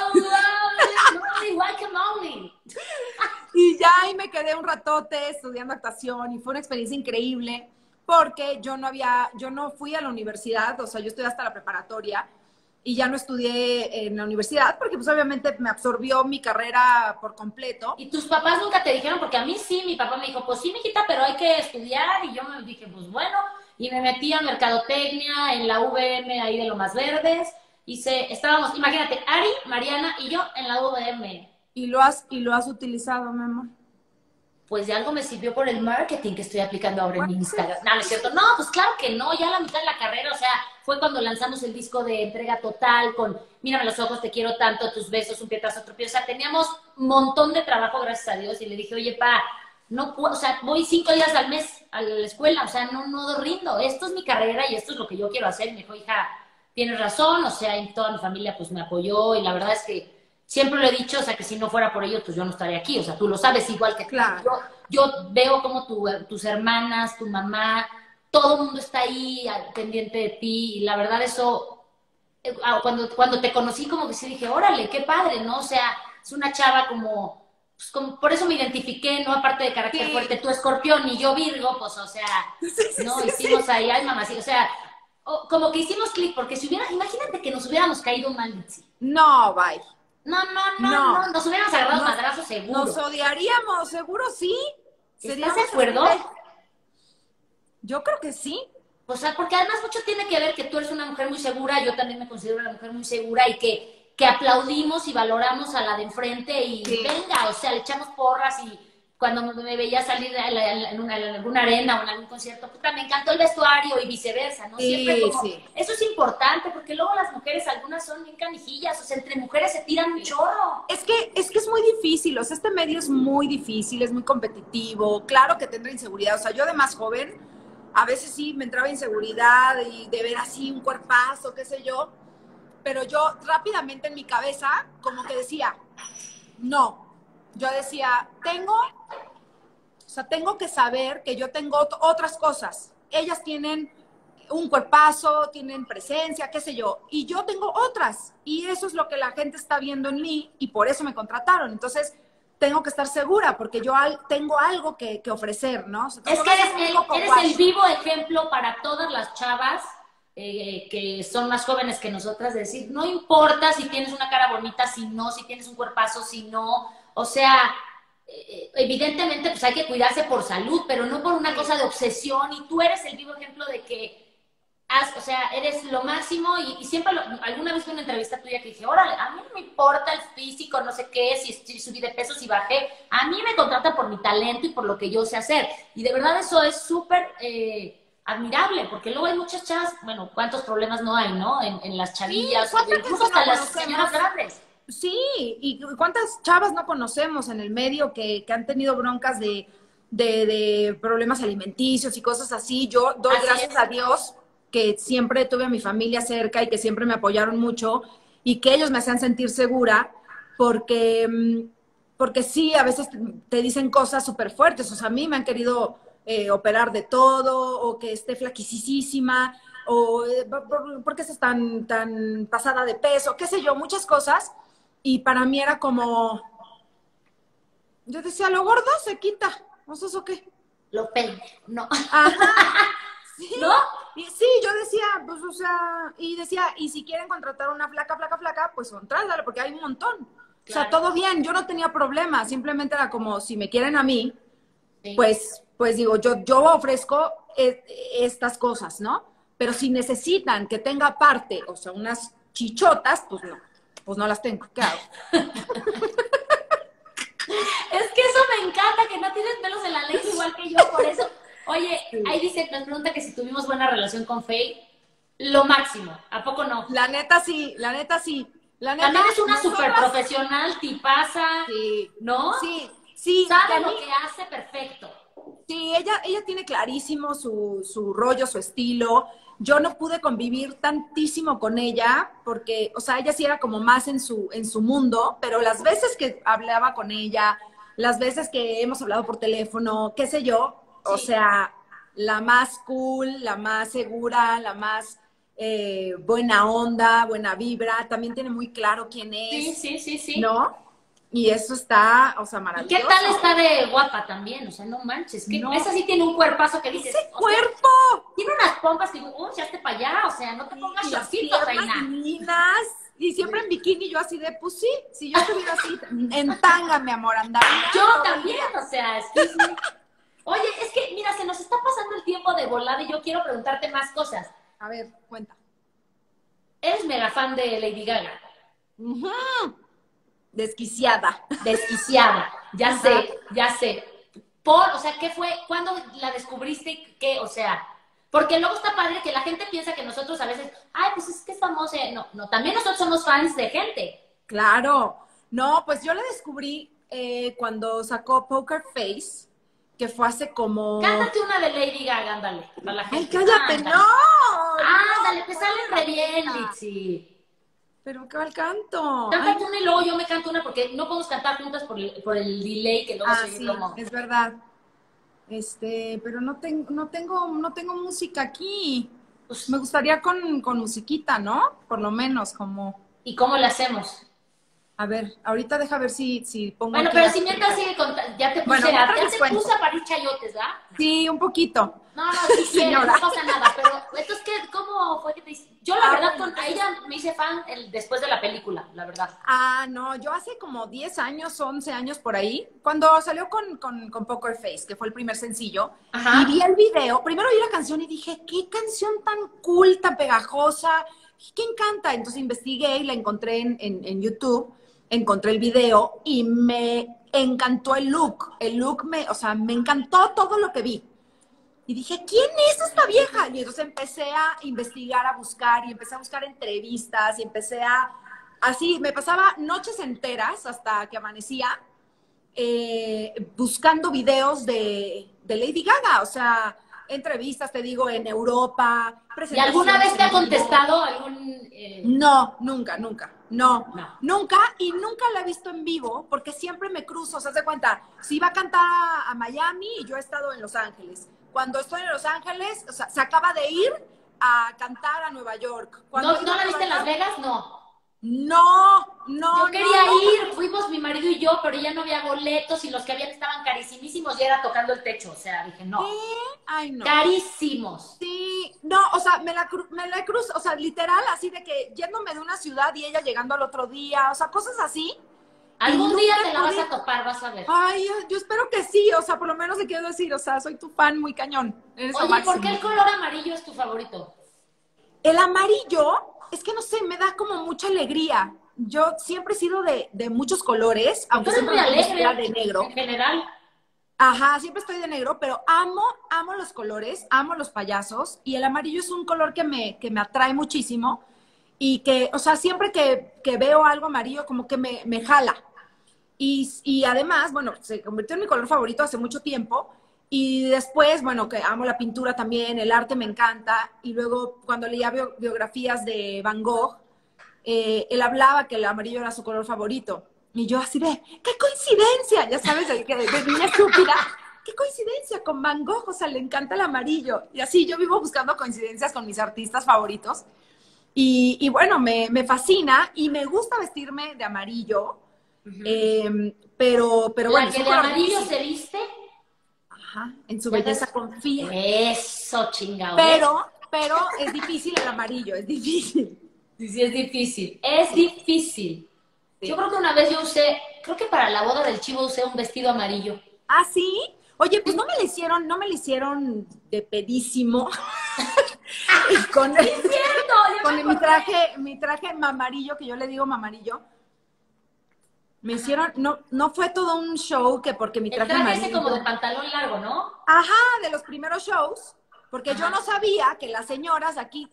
Holy moly, guacamole. Y ya ahí me quedé un ratote estudiando actuación y fue una experiencia increíble porque yo no fui a la universidad, o sea, yo estudié hasta la preparatoria y ya no estudié en la universidad porque pues obviamente me absorbió mi carrera por completo. ¿Y tus papás nunca te dijeron? Porque a mí sí, mi papá me dijo, pues sí, mijita, pero hay que estudiar. Y yo me dije, pues bueno, y me metí a mercadotecnia en la VM ahí de Lomas Verdes. Estábamos, imagínate, Ari, Mariana y yo en la VM. Y lo has utilizado, mi amor. Pues de algo me sirvió por el marketing que estoy aplicando ahora en Bueno, mi sí, Instagram. No, no es cierto. No, pues claro que no, ya a la mitad de la carrera, o sea, fue cuando lanzamos el disco de entrega total con Mírame los ojos, te quiero tanto, tus besos, un pie tras otro pie. O sea, teníamos un montón de trabajo, gracias a Dios, y le dije, oye, pa, no puedo, o sea, voy 5 días al mes a la escuela, o sea, no rindo. Esto es mi carrera y esto es lo que yo quiero hacer. Y me dijo, hija, tienes razón, o sea, y toda mi familia pues me apoyó y la verdad es que siempre lo he dicho, o sea, que si no fuera por ellos, pues yo no estaría aquí, o sea, tú lo sabes igual que tú. claro. Yo veo como tus hermanas, tu mamá, todo el mundo está ahí pendiente de ti y la verdad eso, cuando te conocí como que sí dije, órale, qué padre, ¿no? O sea, es una chava como, pues como, por eso me identifiqué, ¿no? Aparte de carácter Sí, fuerte, tú Escorpión y yo Virgo, pues, o sea, sí, sí, ¿no? sí, sí. Hicimos ahí, ay, mamá, sí, o sea, como que hicimos clic, porque si hubiera, imagínate que nos hubiéramos caído mal, Litsi. No, bye. No, No. nos hubiéramos agarrado Nos, madrazos nos seguro. odiaríamos, seguro sí. ¿Estás de Seríamos así acuerdo? de... Yo creo que sí. O sea, porque además mucho tiene que ver que tú eres una mujer muy segura, yo también me considero una mujer muy segura y que aplaudimos y valoramos a la de enfrente y Sí. venga, o sea, le echamos porras y cuando me veía salir en alguna arena o en algún concierto, puta, me encantó el vestuario y viceversa, ¿no? Siempre Sí, como, sí. eso es importante porque luego las mujeres, algunas son bien canijillas, o sea, entre mujeres se tiran un chorro. Es que es muy difícil, o sea, este medio es muy difícil, es muy competitivo, claro que tendrá inseguridad, o sea, yo de más joven, a veces sí me entraba inseguridad y de ver así un cuerpazo, qué sé yo, pero yo rápidamente en mi cabeza como que decía, no, yo decía, o sea, tengo que saber que yo tengo otras cosas, ellas tienen un cuerpazo, tienen presencia, qué sé yo, y yo tengo otras, y eso es lo que la gente está viendo en mí, y por eso me contrataron. Entonces, tengo que estar segura, porque yo tengo algo que ofrecer, ¿no? O sea, Es no que es un coco eres el wash. vivo ejemplo para todas las chavas que son más jóvenes que nosotras, de decir, no importa si tienes una cara bonita, si no, si tienes un cuerpazo, si no, o sea, evidentemente pues hay que cuidarse por salud, pero no por una Sí, cosa de obsesión, y tú eres el vivo ejemplo de que o sea, eres lo máximo y siempre, alguna vez vi una entrevista tuya que dije, órale, a mí no me importa el físico, no sé qué, si subí de peso, si bajé, a mí me contratan por mi talento y por lo que yo sé hacer. Y de verdad eso es súper admirable, porque luego hay muchas chavas, bueno, cuántos problemas no hay, ¿no? En las Sí, chavillas, o ¿cuánta incluso gente hasta no las conocemos? señoras grandes. Sí, y cuántas chavas no conocemos en el medio que han tenido broncas de problemas alimenticios y cosas así. Yo doy Así gracias es. a Dios que siempre tuve a mi familia cerca y que siempre me apoyaron mucho y que ellos me hacían sentir segura porque, porque sí, a veces te dicen cosas súper fuertes. O sea, a mí me han querido operar de todo o que esté flaquisísima o por qué estás tan pasada de peso, qué sé yo, muchas cosas. Y para mí era como, yo decía, lo gordo se quita, ¿no sé eso qué? Lo pendejo, no. Ajá, sí. ¿No? Y sí, yo decía, pues, o sea, y decía, y si quieren contratar una flaca, pues contrátala, porque hay un montón. O sea, Claro, todo bien, yo no tenía problema, simplemente era como, si me quieren a mí, sí. pues digo, yo ofrezco estas cosas, ¿no? Pero si necesitan que tenga aparte, o sea, unas chichotas, pues no las tengo, ¿qué hago? Es que eso me encanta, que no tienes pelos en la lengua igual que yo, por eso. Oye, ahí dice, nos pregunta que si tuvimos buena relación con Faye. Lo máximo, ¿a poco no? La neta sí, la neta sí. La neta, También es una súper nosotras, profesional, tipaza, sí, ¿no? sí, sí, que a Sabe mí, lo que hace perfecto. sí, ella tiene clarísimo su rollo, su estilo. Yo no pude convivir tantísimo con ella porque, o sea, ella sí era como más en su mundo, pero las veces que hablaba con ella, las veces que hemos hablado por teléfono, qué sé yo, o Sí, sea, la más cool, la más segura, la más buena onda, buena vibra, también tiene muy claro quién sí, es, sí, sí, sí. ¿no? Y eso está, o sea, ¿Y qué tal maravilloso. está de guapa también? O sea, no manches, que No, esa sí tiene un cuerpazo que ese dices, o sea, cuerpo. tiene unas pompas que digo, ya esté para allá, o sea, no te Sí, pongas y las shortcitos, piernas reina. divinas, y siempre en bikini, yo así de, pues sí, si yo estuviera así, en tanga, mi amor, andaría Yo todo el también, día. o sea, excuse me. Oye, es que, mira, se nos está pasando el tiempo de volada y yo quiero preguntarte más cosas. A ver, cuenta. Eres mega fan de Lady Gaga, Ujú. Desquiciada. desquiciada, ya Ajá. sé, ya sé. O sea, ¿qué fue? ¿Cuándo la descubriste? ¿Qué? O sea, porque luego está padre que la gente piensa que nosotros a veces, ay, pues es que es famosa. No, no, también nosotros somos fans de gente. Claro. No, pues yo la descubrí cuando sacó Poker Face, que fue hace como... Cántate una de Lady Gaga, ándale, para la Ay, gente. cállate, no, Ándale. no, Ándale, te no salen vale re la bien, pena. Litsi. Pero qué mal canto. Ay, Cántate una y luego yo me canto una porque no podemos cantar juntas por el delay que luego se ah, oye sí, como. es verdad. Pero no tengo música aquí. Me Pues, gustaría con musiquita, ¿no? Por lo menos, como, ¿y cómo le hacemos? a ver, ahorita deja ver si pongo Bueno, aquí pero la si mientras música. sigue contando, ya te Bueno, puse mientras ya les te cuento. puse a parir chayotes, ¿verdad? Sí, un poquito, No, no, si quieres, señora. no pasa nada, pero entonces, ¿cómo fue que te hice? Yo la Ah, verdad bueno, a entonces, ella me hice fan después de la película, la verdad. no, yo hace como 10 años, 11 años por ahí, cuando salió con Poker Face, que fue el primer sencillo, y vi Ajá. el video, primero vi la canción y dije, qué canción tan cool, tan pegajosa, ¿quién canta? Entonces investigué y la encontré en YouTube, encontré el video y me encantó el look o sea, me encantó todo lo que vi. Y dije, ¿quién es esta vieja? Y entonces empecé a investigar, a buscar, y empecé a buscar entrevistas, y empecé así, me pasaba noches enteras hasta que amanecía, buscando videos de Lady Gaga, o sea, entrevistas, te digo, en Europa, ¿Y alguna presentaciones vez te en ha vivo. contestado algún No, nunca, nunca, no, no? nunca, y nunca la he visto en vivo, porque siempre me cruzo, se hace cuenta, si iba a cantar a Miami y yo he estado en Los Ángeles. Cuando estoy en Los Ángeles, o sea, se acaba de ir a cantar a Nueva York. Cuando ¿No, he ido no a la viste Nueva en Las York, Vegas? No. no, Yo no, no, quería no. ir, fuimos mi marido y yo, pero ya no había boletos y los que habían estaban carísimos y era tocando el techo. O sea, dije, ¿Qué? no, Ay, no. carísimos. Sí, no, o sea, me la cruzo, o sea, literal, así de que yéndome de una ciudad y ella llegando al otro día, o sea, cosas así, y Algún día nunca te he la vas podido. a topar, vas a ver. Ay, yo espero que sí, o sea, por lo menos le quiero decir, o sea, soy tu fan muy cañón, eres lo Oye, ¿por qué máximo. el color amarillo es tu favorito? El amarillo, es que no sé, me da como mucha alegría. Yo siempre he sido de muchos colores, Tú aunque eres siempre muy me gusta alegre de negro. en general. Ajá, siempre estoy de negro, pero amo los colores, amo los payasos y el amarillo es un color que me atrae muchísimo y que, o sea, siempre que veo algo amarillo como que me jala. Y además, bueno, se convirtió en mi color favorito hace mucho tiempo y después, bueno, que amo la pintura también, el arte me encanta y luego cuando leía biografías de Van Gogh, él hablaba que el amarillo era su color favorito. Y yo así de, ¡qué coincidencia! Ya sabes, de niña estúpida, ¡qué coincidencia con Van Gogh! O sea, le encanta el amarillo. Y así yo vivo buscando coincidencias con mis artistas favoritos. Y bueno, me fascina y me gusta vestirme de amarillo, pero La bueno, es que un de color amarillo difícil. se viste, Ajá, en su ya belleza sabes. confía. Eso, chingado, ¿ves? Pero es difícil el amarillo, es difícil. Sí, sí, es difícil. Es difícil. Yo Sí. creo que una vez yo usé, creo que para la boda del chivo usé un vestido amarillo. ¿Ah, sí? Oye, pues no me lo hicieron de pedísimo. Y Sí, es cierto, ya me con acordé. mi traje mamarillo, que yo le digo mamarillo, me hicieron, no fue todo un show que porque mi El traje traje ese como de amarillo. pantalón largo, ¿no? Ajá, de los primeros shows, porque yo no Ajá. sabía que las señoras, aquí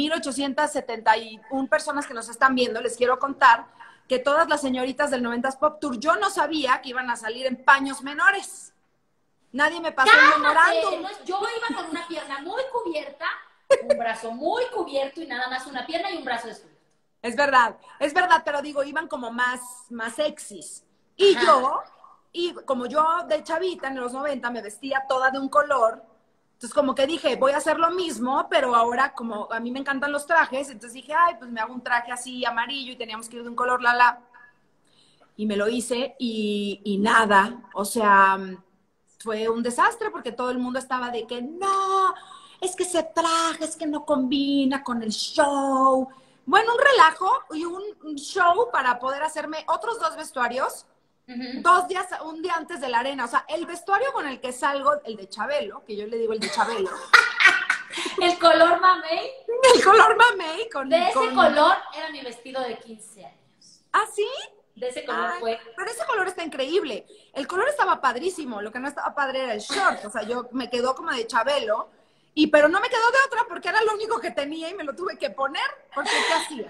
1871 personas que nos están viendo, les quiero contar que todas las señoritas del 90s Pop Tour, yo no sabía que iban a salir en paños menores. Nadie me pasó el Cálmate. memorándum. No yo iba con una pierna muy cubierta, un brazo muy cubierto y nada más una pierna y un brazo descubierto. Es verdad, pero digo, iban como más sexys. Y Ajá. yo, y como yo de chavita en los 90 me vestía toda de un color, entonces como que dije, voy a hacer lo mismo, pero ahora como a mí me encantan los trajes, entonces dije, ay, pues me hago un traje así amarillo y teníamos que ir de un color, y me lo hice y nada, o sea, fue un desastre porque todo el mundo estaba de que no, es que ese traje, es que no combina con el show. Bueno, un relajo y un show para poder hacerme otros dos vestuarios Ujú. 2 días, un día antes de la arena. O sea, el vestuario con el que salgo, el de Chabelo, que yo le digo el de Chabelo, El color mamey, el color mamey de ese color era mi vestido de 15 años. ¿Ah, sí? De ese color Ay, fue. pero ese color está increíble. El color estaba padrísimo, lo que no estaba padre era el short, o sea, yo me quedó como de Chabelo, pero no me quedó de otra porque era lo único que tenía y me lo tuve que poner, porque ¿qué hacía?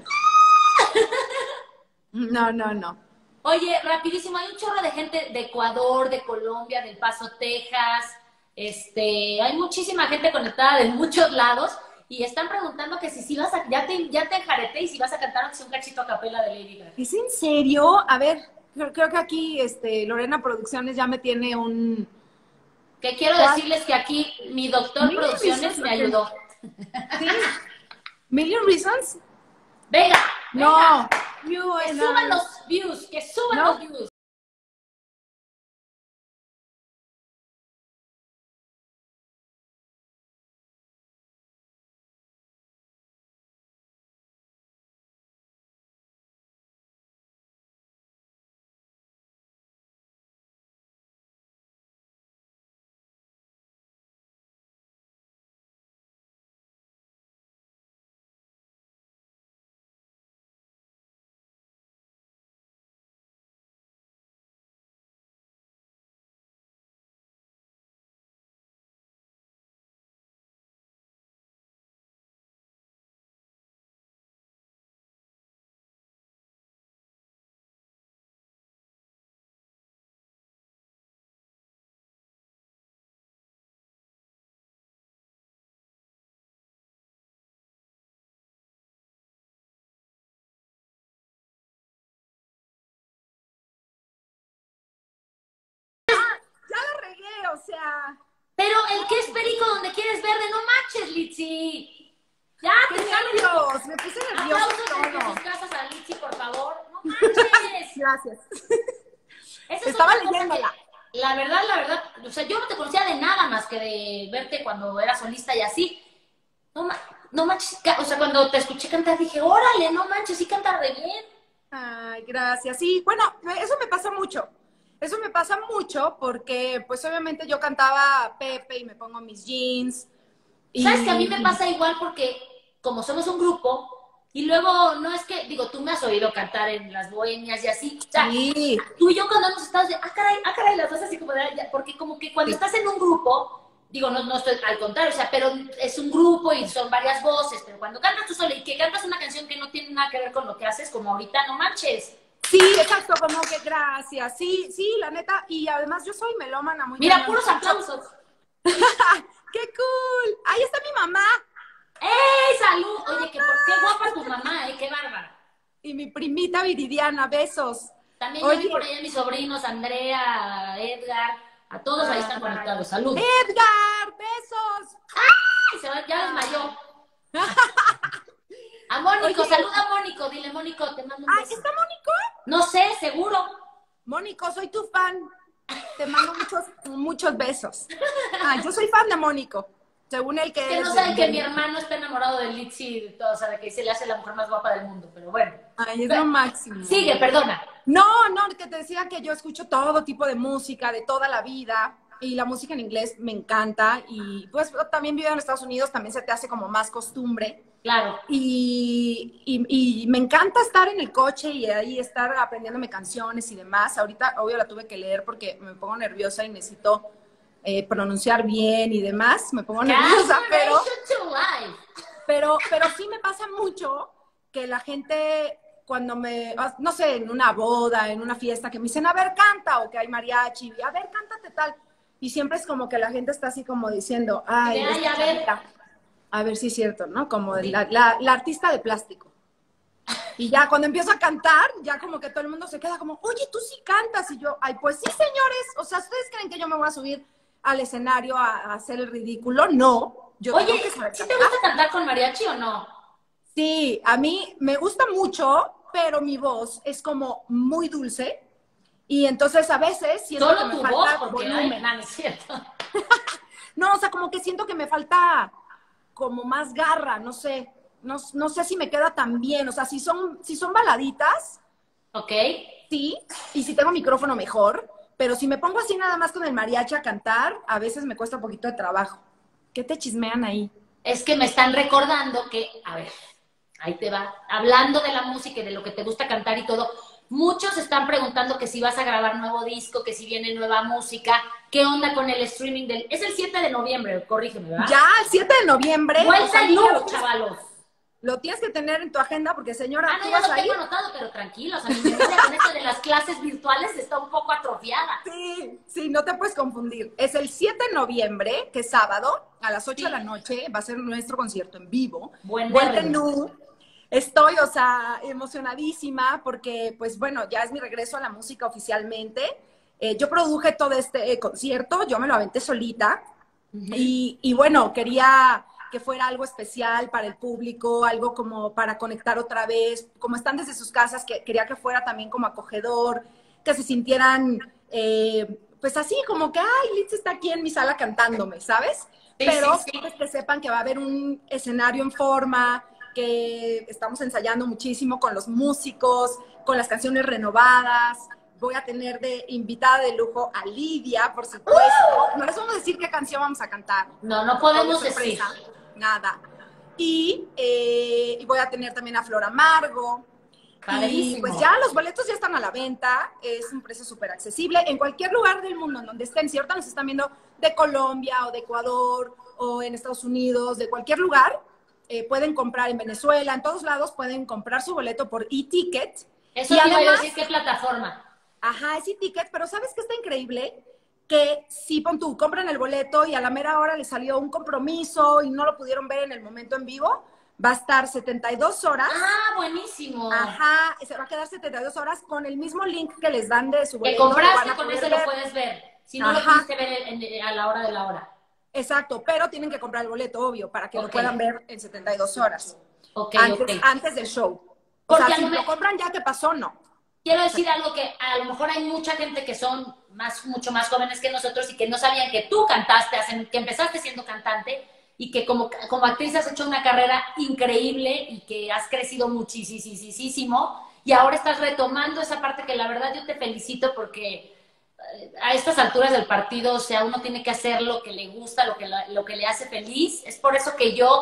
No. Oye, rapidísimo, hay un chorro de gente de Ecuador, de Colombia, del Paso, Texas. Hay muchísima gente conectada de muchos lados y están preguntando que si vas a, ya te enjareté y si vas a cantar aunque sea un cachito a capela de Lady Gaga. ¿Es en serio? A ver, creo que aquí Lorena Producciones ya me tiene un... Que quiero ¿Cuál? decirles que aquí mi doctor Million Producciones Reasons, me ¿o ayudó. ¿Sí? ¿Million Reasons? Venga, No. venga, You que and suban I. los views, que suban ¿No? los views. Ya la regué, o sea... Pero el que es perico donde quieres verde, no manches, Litsi. Ya ¡Qué te salen nervios! Me puse nerviosa aplausos y desde todo. sus casas a Litsi, por favor. No manches. Gracias. Esa es Estaba otra cosa que, leyéndola. la verdad, o sea, yo no te conocía de nada más que de verte cuando eras solista y así. No, no manches, o sea, cuando te escuché cantar dije, órale, no manches, sí canta re bien. Ay, gracias. Sí, bueno, eso me pasa mucho. Eso me pasa mucho porque, pues, obviamente yo cantaba Pepe y me pongo mis jeans ¿Sabes que a mí me y pasa igual porque como somos un grupo, y luego no es que, digo, tú me has oído cantar en las bohemias y así, o sea, Sí, tú y yo cuando hemos estado de, ah, caray, las dos así como de, porque como que cuando sí. estás en un grupo, digo, no estoy al contrario, o sea, pero es un grupo y son varias voces, pero cuando cantas tú sola y que cantas una canción que no tiene nada que ver con lo que haces, como ahorita, no manches. Sí, exacto, como que gracias. Sí, sí, la neta. Y además yo soy melómana muy Mira, cañón. puros aplausos. ¡Qué cool! Ahí está mi mamá ¡Ey, salud! Oye, qué guapa tu mamá, qué bárbara. y mi primita Viridiana, besos. También ya vi Oye, por ahí a mis sobrinos, Andrea, Edgar, a todos ahí están conectados. Salud. Edgar, besos. Ay, ya desmayó. A Mónico, Oye, saluda a Mónico, dile Mónico, te mando un ay, beso. ¿está Mónico? No sé, seguro. Mónico, soy tu fan. Te mando muchos, muchos besos. Ay, yo soy fan de Mónico. Según él Es que que él no es saben que mi hermano está enamorado de Litzy y de todo, o sea, de que se le hace la mujer más guapa del mundo, pero bueno. Ay, es lo máximo. Sigue, perdona. No, que te decía que yo escucho todo tipo de música, de toda la vida, y la música en inglés me encanta, y pues también vivo en Estados Unidos, también se te hace como más costumbre, Claro. y me encanta estar en el coche y ahí estar aprendiéndome canciones y demás. Ahorita, obvio, la tuve que leer porque me pongo nerviosa y necesito pronunciar bien y demás, me pongo nerviosa, pero sí me pasa mucho que la gente cuando no sé, en una boda, en una fiesta, que me dicen, a ver, canta, o que hay mariachi, a ver, cántate tal. Y siempre es como que la gente está así como diciendo, ay, a ver si es cierto, ¿no? Como la artista de plástico. Y ya cuando empiezo a cantar, ya como que todo el mundo se queda como, oye, tú sí cantas. Y yo, ay, pues sí, señores. O sea, ¿ustedes creen que yo me voy a subir al escenario a hacer el ridículo? No. Yo Oye, tengo que saber ¿sí te cantar. gusta cantar con mariachi o no? Sí, a mí me gusta mucho, pero mi voz es como muy dulce y entonces a veces siento que Solo me tu voz, falta porque volumen. no, no es cierto. No, o sea, como que siento que me falta como más garra, no sé. No sé si me queda tan bien. O sea, si son baladitas, Ok. sí, y si tengo micrófono mejor, pero si me pongo así nada más con el mariachi a cantar, a veces me cuesta un poquito de trabajo. ¿Qué te chismean ahí? Es que me están recordando que, a ver, ahí te va, hablando de la música y de lo que te gusta cantar y todo, muchos están preguntando que si vas a grabar nuevo disco, que si viene nueva música, qué onda con el streaming del... Es el 7 de noviembre, corrígeme, ¿verdad? Ya, el 7 de noviembre. Vuelta o sea, al loop, chavalos. Lo tienes que tener en tu agenda porque, señora, Ah, no, ¿tú ya vas lo a ir? tengo anotado, pero tranquilos, a mi memoria con esto de las clases virtuales está un poco atrofiada. Sí, no te puedes confundir. Es el 7 de noviembre, que es sábado, a las 8 de la noche, va a ser nuestro concierto en vivo. Buen Nu. Estoy, o sea, emocionadísima porque, pues bueno, ya es mi regreso a la música oficialmente. Yo produje todo este concierto, yo me lo aventé solita. Y bueno, quería que fuera algo especial para el público, algo como para conectar otra vez, como están desde sus casas, que quería que fuera también como acogedor, que se sintieran, pues así, como que, ay, Litz está aquí en mi sala cantándome, ¿sabes? Sí, Pero sí. pues, que sepan que va a haber un escenario en forma, que estamos ensayando muchísimo con los músicos, con las canciones renovadas. Voy a tener de invitada de lujo a Lidia, por supuesto. No les vamos a decir qué canción vamos a cantar. No podemos decir. Nada. Y voy a tener también a Flor Amargo. Padrísimo. Y pues ya los boletos ya están a la venta. Es un precio súper accesible. En cualquier lugar del mundo en donde estén, si ahorita nos están viendo de Colombia o de Ecuador o en Estados Unidos, de cualquier lugar, pueden comprar en Venezuela, en todos lados pueden comprar su boleto por e-ticket. Eso y te iba a además, decir, ¿qué plataforma? Ajá, es e-ticket, pero ¿sabes qué está increíble? Que si pon tú, compran el boleto y a la mera hora les salió un compromiso y no lo pudieron ver en el momento en vivo, va a estar 72 horas. Ah, buenísimo. Ajá, se va a quedar 72 horas con el mismo link que les dan de su boleto. Que compraste, con ese lo puedes ver. Si no lo pudiste ver a la hora de la hora. Exacto, pero tienen que comprar el boleto, obvio, para que lo puedan ver en 72 horas. Antes del show. Porque o sea, si lo compran ya que pasó, no. Quiero decir algo que a lo mejor hay mucha gente que son mucho más jóvenes que nosotros y que no sabían que tú cantaste, que empezaste siendo cantante y que como actriz has hecho una carrera increíble y que has crecido muchísimo y ahora estás retomando esa parte que la verdad yo te felicito porque a estas alturas del partido, o sea, uno tiene que hacer lo que le gusta, lo que le hace feliz. Es por eso que yo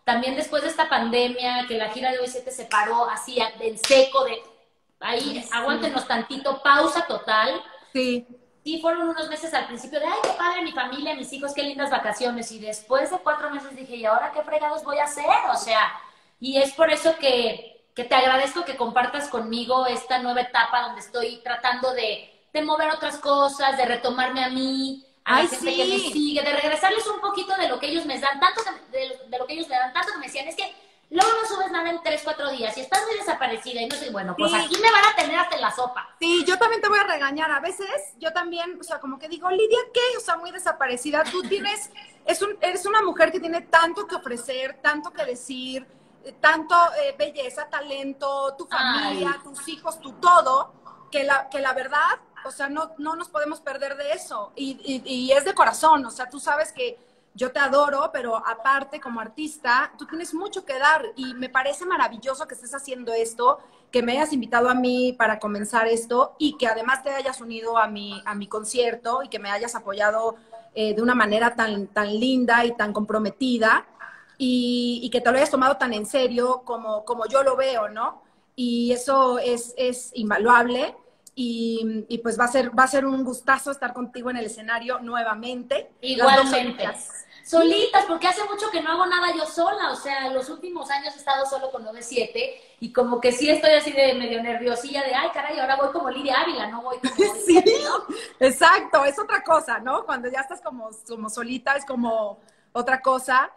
también después de esta pandemia, que la gira de hoy 7 se paró así en seco, de ahí, Sí. aguántenos tantito, pausa total. Sí. Sí, fueron unos meses al principio de, ay, qué padre, mi familia, mis hijos, qué lindas vacaciones. Y después de 4 meses dije, ¿y ahora qué fregados voy a hacer? O sea, y es por eso que te agradezco que compartas conmigo esta nueva etapa donde estoy tratando de mover otras cosas, de retomarme a mí, a la Ay, gente que me sí. sigue, de regresarles un poquito de lo que ellos me dan, tanto de lo que ellos me dan, tanto que me decían, es que luego no subes nada en 3, 4 días y estás muy desaparecida y no sé, bueno, pues Sí. aquí me van a tener hasta en la sopa. Sí, yo también te voy a regañar. A veces yo también, o sea, como que digo, Lidia, ¿qué? O sea, muy desaparecida. Tú tienes, eres una mujer que tiene tanto que ofrecer, tanto que decir, tanto belleza, talento, tu familia, Ay, tus hijos, tu todo, que la verdad, o sea, no nos podemos perder de eso. Y es de corazón, o sea, tú sabes que yo te adoro, pero aparte como artista, tú tienes mucho que dar y me parece maravilloso que estés haciendo esto, que me hayas invitado a mí para comenzar esto y que además te hayas unido a mi concierto y que me hayas apoyado de una manera tan linda y tan comprometida y que te lo hayas tomado tan en serio como yo lo veo, ¿no? Y eso es invaluable y pues va a ser un gustazo estar contigo en el escenario nuevamente, las dos igualmente. solitas. Solitas, porque hace mucho que no hago nada yo sola, o sea, los últimos años he estado solo con 97 y como que sí estoy así de medio nerviosilla de, ay, caray, ahora voy como Lidia Ávila, no voy como Sí, Lidia, ¿no? exacto, es otra cosa, ¿no? Cuando ya estás como solita es como otra cosa,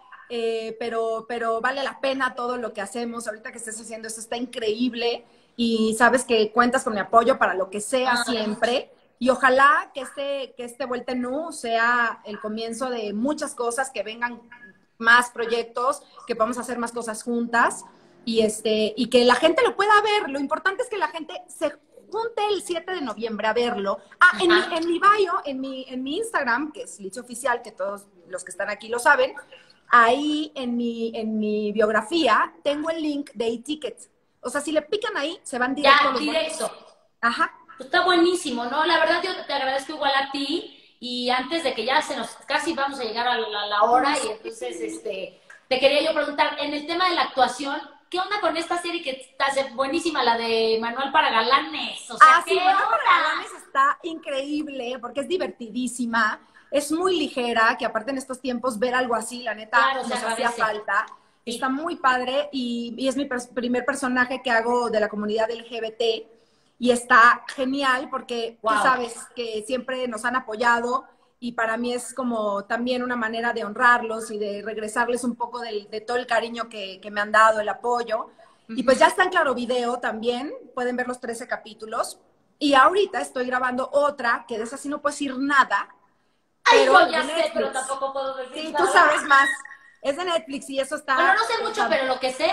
pero vale la pena todo lo que hacemos. Ahorita que estés haciendo esto está increíble y sabes que cuentas con mi apoyo para lo que sea Ay, siempre. Y ojalá que este Vuelta en U sea el comienzo de muchas cosas, que vengan más proyectos, que podamos hacer más cosas juntas y que la gente lo pueda ver. Lo importante es que la gente se junte el 7 de noviembre a verlo. Ah, ajá. en mi bio, en mi Instagram, que es Licha Oficial, que todos los que están aquí lo saben, ahí en mi biografía tengo el link de e-ticket. O sea, si le pican ahí, se van directo a Ya, los boletos. directo. Ajá. Pues está buenísimo, ¿no? La verdad yo te agradezco igual a ti y antes de que ya se nos, casi vamos a llegar a la hora y entonces, te quería yo preguntar, en el tema de la actuación, ¿qué onda con esta serie que está buenísima, la de Manual para Galanes? O sea, Ah, ¿qué sí, Manuel para onda? Galanes está increíble porque es divertidísima, es muy ligera, que aparte en estos tiempos ver algo así, la neta, Claro, se nos hacía agradece. falta. Está Sí. muy padre y es mi primer personaje que hago de la comunidad LGBT y está genial porque tú Wow. sabes que siempre nos han apoyado y para mí es como también una manera de honrarlos y de regresarles un poco de todo el cariño que me han dado, el apoyo. Y pues ya está en Claro Video también, pueden ver los 13 capítulos. Y ahorita estoy grabando otra, que de esa sí no puedo decir nada, Ay, pero yo es de ya sé, pero Netflix. tampoco puedo decir Sí, tú nada. sabes más. Es de Netflix y eso Bueno, está... no sé mucho, pero lo que sé,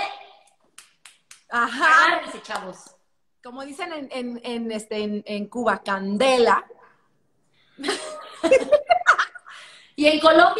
ajá, agárrense, chavos. como dicen en Cuba, candela. ¿Y en Colombia?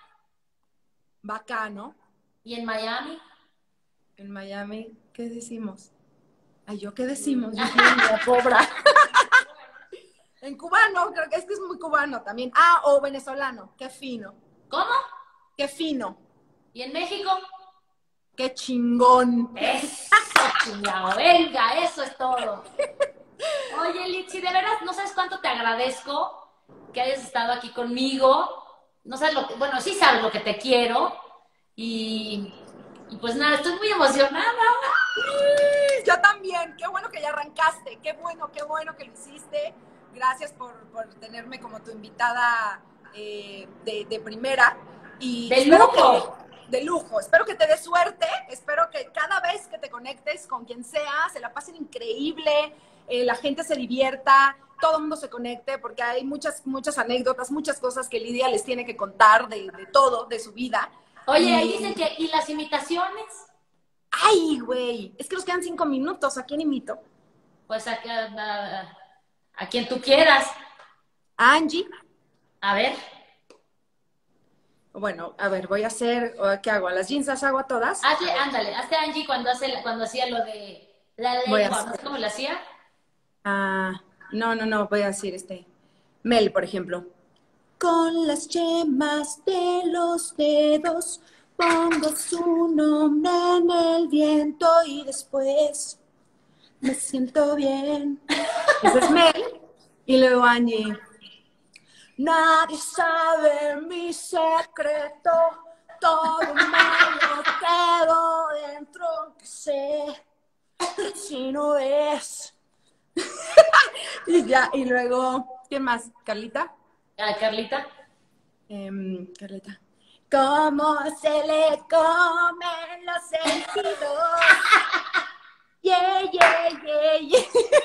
Bacano. ¿Y en Miami? En Miami, ¿qué decimos? Ay, ¿yo qué decimos? Dios mío, la cobra. En cubano, creo que es muy cubano también. Ah, o venezolano, qué fino. ¿Cómo? Qué fino. ¿Y en México? Qué chingón. Eso, chingado, venga, eso es todo. Oye, Litsi, de veras, no sabes cuánto te agradezco que hayas estado aquí conmigo. No sabes lo que, bueno, sí sabes lo que te quiero. Y, y pues nada, estoy muy emocionada. Yo también. Qué bueno que ya arrancaste. Qué bueno que lo hiciste. Gracias por tenerme como tu invitada de primera. Y ¡De espero lujo! de lujo. Espero que te dé suerte. Espero que cada vez que te conectes con quien sea, se la pasen increíble, la gente se divierta, todo el mundo se conecte, porque hay muchas anécdotas, muchas cosas que Lidia les tiene que contar de todo, de su vida. Oye, ahí dicen Y, que, ¿y las imitaciones? ay, güey, es que nos quedan 5 minutos. ¿A quién imito? Pues a quien tú quieras. A Angie. A ver, Bueno, a ver, voy a hacer, ¿qué hago? ¿A las jeans las hago a todas? hazle, A ver, ándale, hazte Angie cuando hacía lo de la voy a lengua, no sé hacer. cómo lo hacía. No, voy a decir Mel, por ejemplo. Con las yemas de los dedos Pongo su nombre en el viento y después me siento bien. Ese es Mel. Y luego Angie. Nadie sabe mi secreto, todo me lo quedo dentro, que sé, si no ves. Y ya, y luego, ¿quién más? ¿Carlita? Ah, Carlita. Carlita. ¿Cómo se le comen los sentidos? Yeah, yeah, yeah, yeah.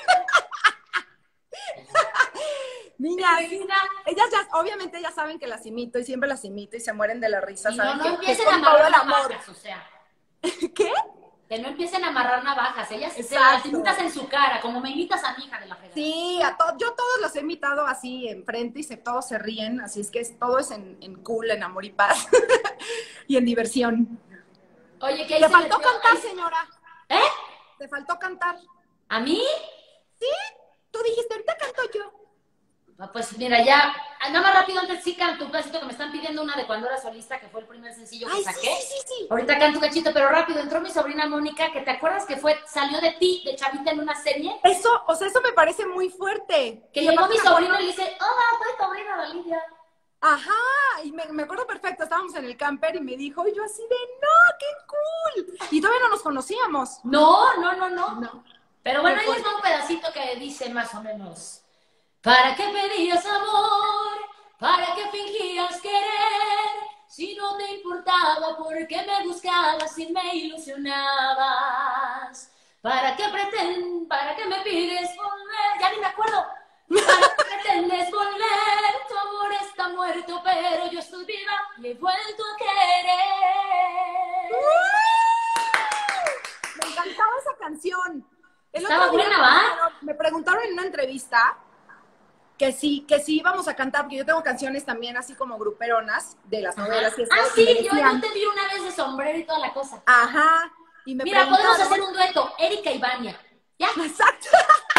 Niñas, ellas ya, obviamente ellas saben que las imito y siempre las imito y se mueren de la risa, Y ¿saben? no que empiecen es a con todo amarrar el amor. navajas, o sea. ¿Qué? Que no empiecen a amarrar navajas. Ellas se Exacto. las imitas en su cara, como me imitas a mi hija de la fregada. Sí, yo todos los he imitado así enfrente y todos se ríen, así es que todo es en cool, en amor y paz y en diversión. Oye, ¿qué ¿Te faltó cantar, señora? ¿Eh? ¿Te faltó cantar? ¿A mí? Sí, tú dijiste, ahorita canto yo. Pues mira, ya, nada más rápido antes sí canto un pedacito que me están pidiendo una de cuando era solista, que fue el primer sencillo que saqué. Sí. Ahorita canto un cachito, pero rápido, entró mi sobrina Mónica, que te acuerdas que salió de ti, de chavita en una serie. Eso, o sea, eso me parece muy fuerte. Que Y llegó aparte mi sobrino y le dice, hola, soy sobrina de Lidia. Ajá, y me acuerdo perfecto, estábamos en el camper y me dijo, y yo así de, no, qué cool. Y todavía no nos conocíamos. No. Pero bueno, ahí les va un pedacito que dice más o menos. ¿Para qué pedías amor? ¿Para qué fingías querer? Si no te importaba, ¿por qué me buscabas y me ilusionabas? ¿Para qué me pides volver? Ya ni me acuerdo. ¿Para qué pretendes volver? Tu amor está muerto, pero yo estoy viva y he vuelto a querer. Me encantaba esa canción. Estaba buena, ¿va? Me preguntaron en una entrevista que sí íbamos a cantar, porque yo tengo canciones también así como gruperonas de las novelas. Y sí, yo te vi una vez de sombrero y toda la cosa. Ajá. Y me Mira, podemos hacer un dueto, Erika y Vania. ¿Ya? Exacto.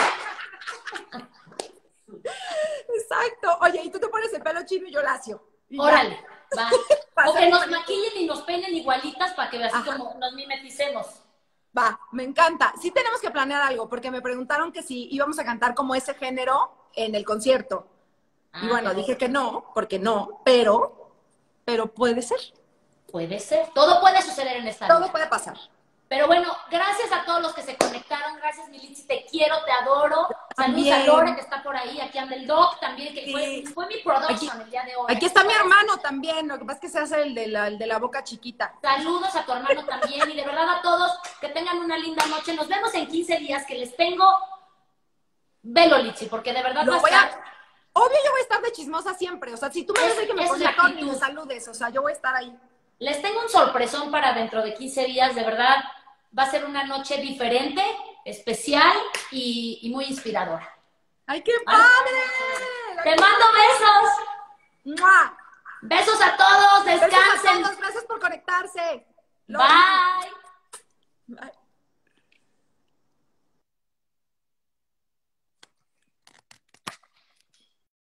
Exacto. Oye, y tú te pones el pelo chino y yo lacio. Órale, va. O que nos maquillen y nos peinen igualitas para que así como nos mimeticemos. Va, me encanta. Sí tenemos que planear algo, porque me preguntaron que si íbamos a cantar como ese género en el concierto. Y bueno, dije que no, porque no, pero puede ser. Puede ser. Todo puede suceder en esta vida. Todo puede pasar. Pero bueno, gracias a todos los que se conectaron. Gracias, Militzi, te quiero, te adoro. Saludos También. a Lore, que está por ahí. Aquí anda el Doc también, que fue mi production el día de hoy. Aquí está mi hermano también. Lo que pasa es que se hace el de la boca chiquita. Saludos a tu hermano también. Y de verdad a todos, que tengan una linda noche. Nos vemos en 15 días, que les tengo velo, Lichi, porque de verdad Obvio, yo voy a estar de chismosa siempre. O sea, si tú me dices que me conecto y me saludes, o sea, yo voy a estar ahí. Les tengo un sorpresón para dentro de 15 días, de verdad. Va a ser una noche diferente, especial y muy inspiradora. ¡Ay, qué padre! ¡Te mando besos! ¡Mua! Besos a todos, descansen. Besos a todos, gracias por conectarse. Bye. Bye.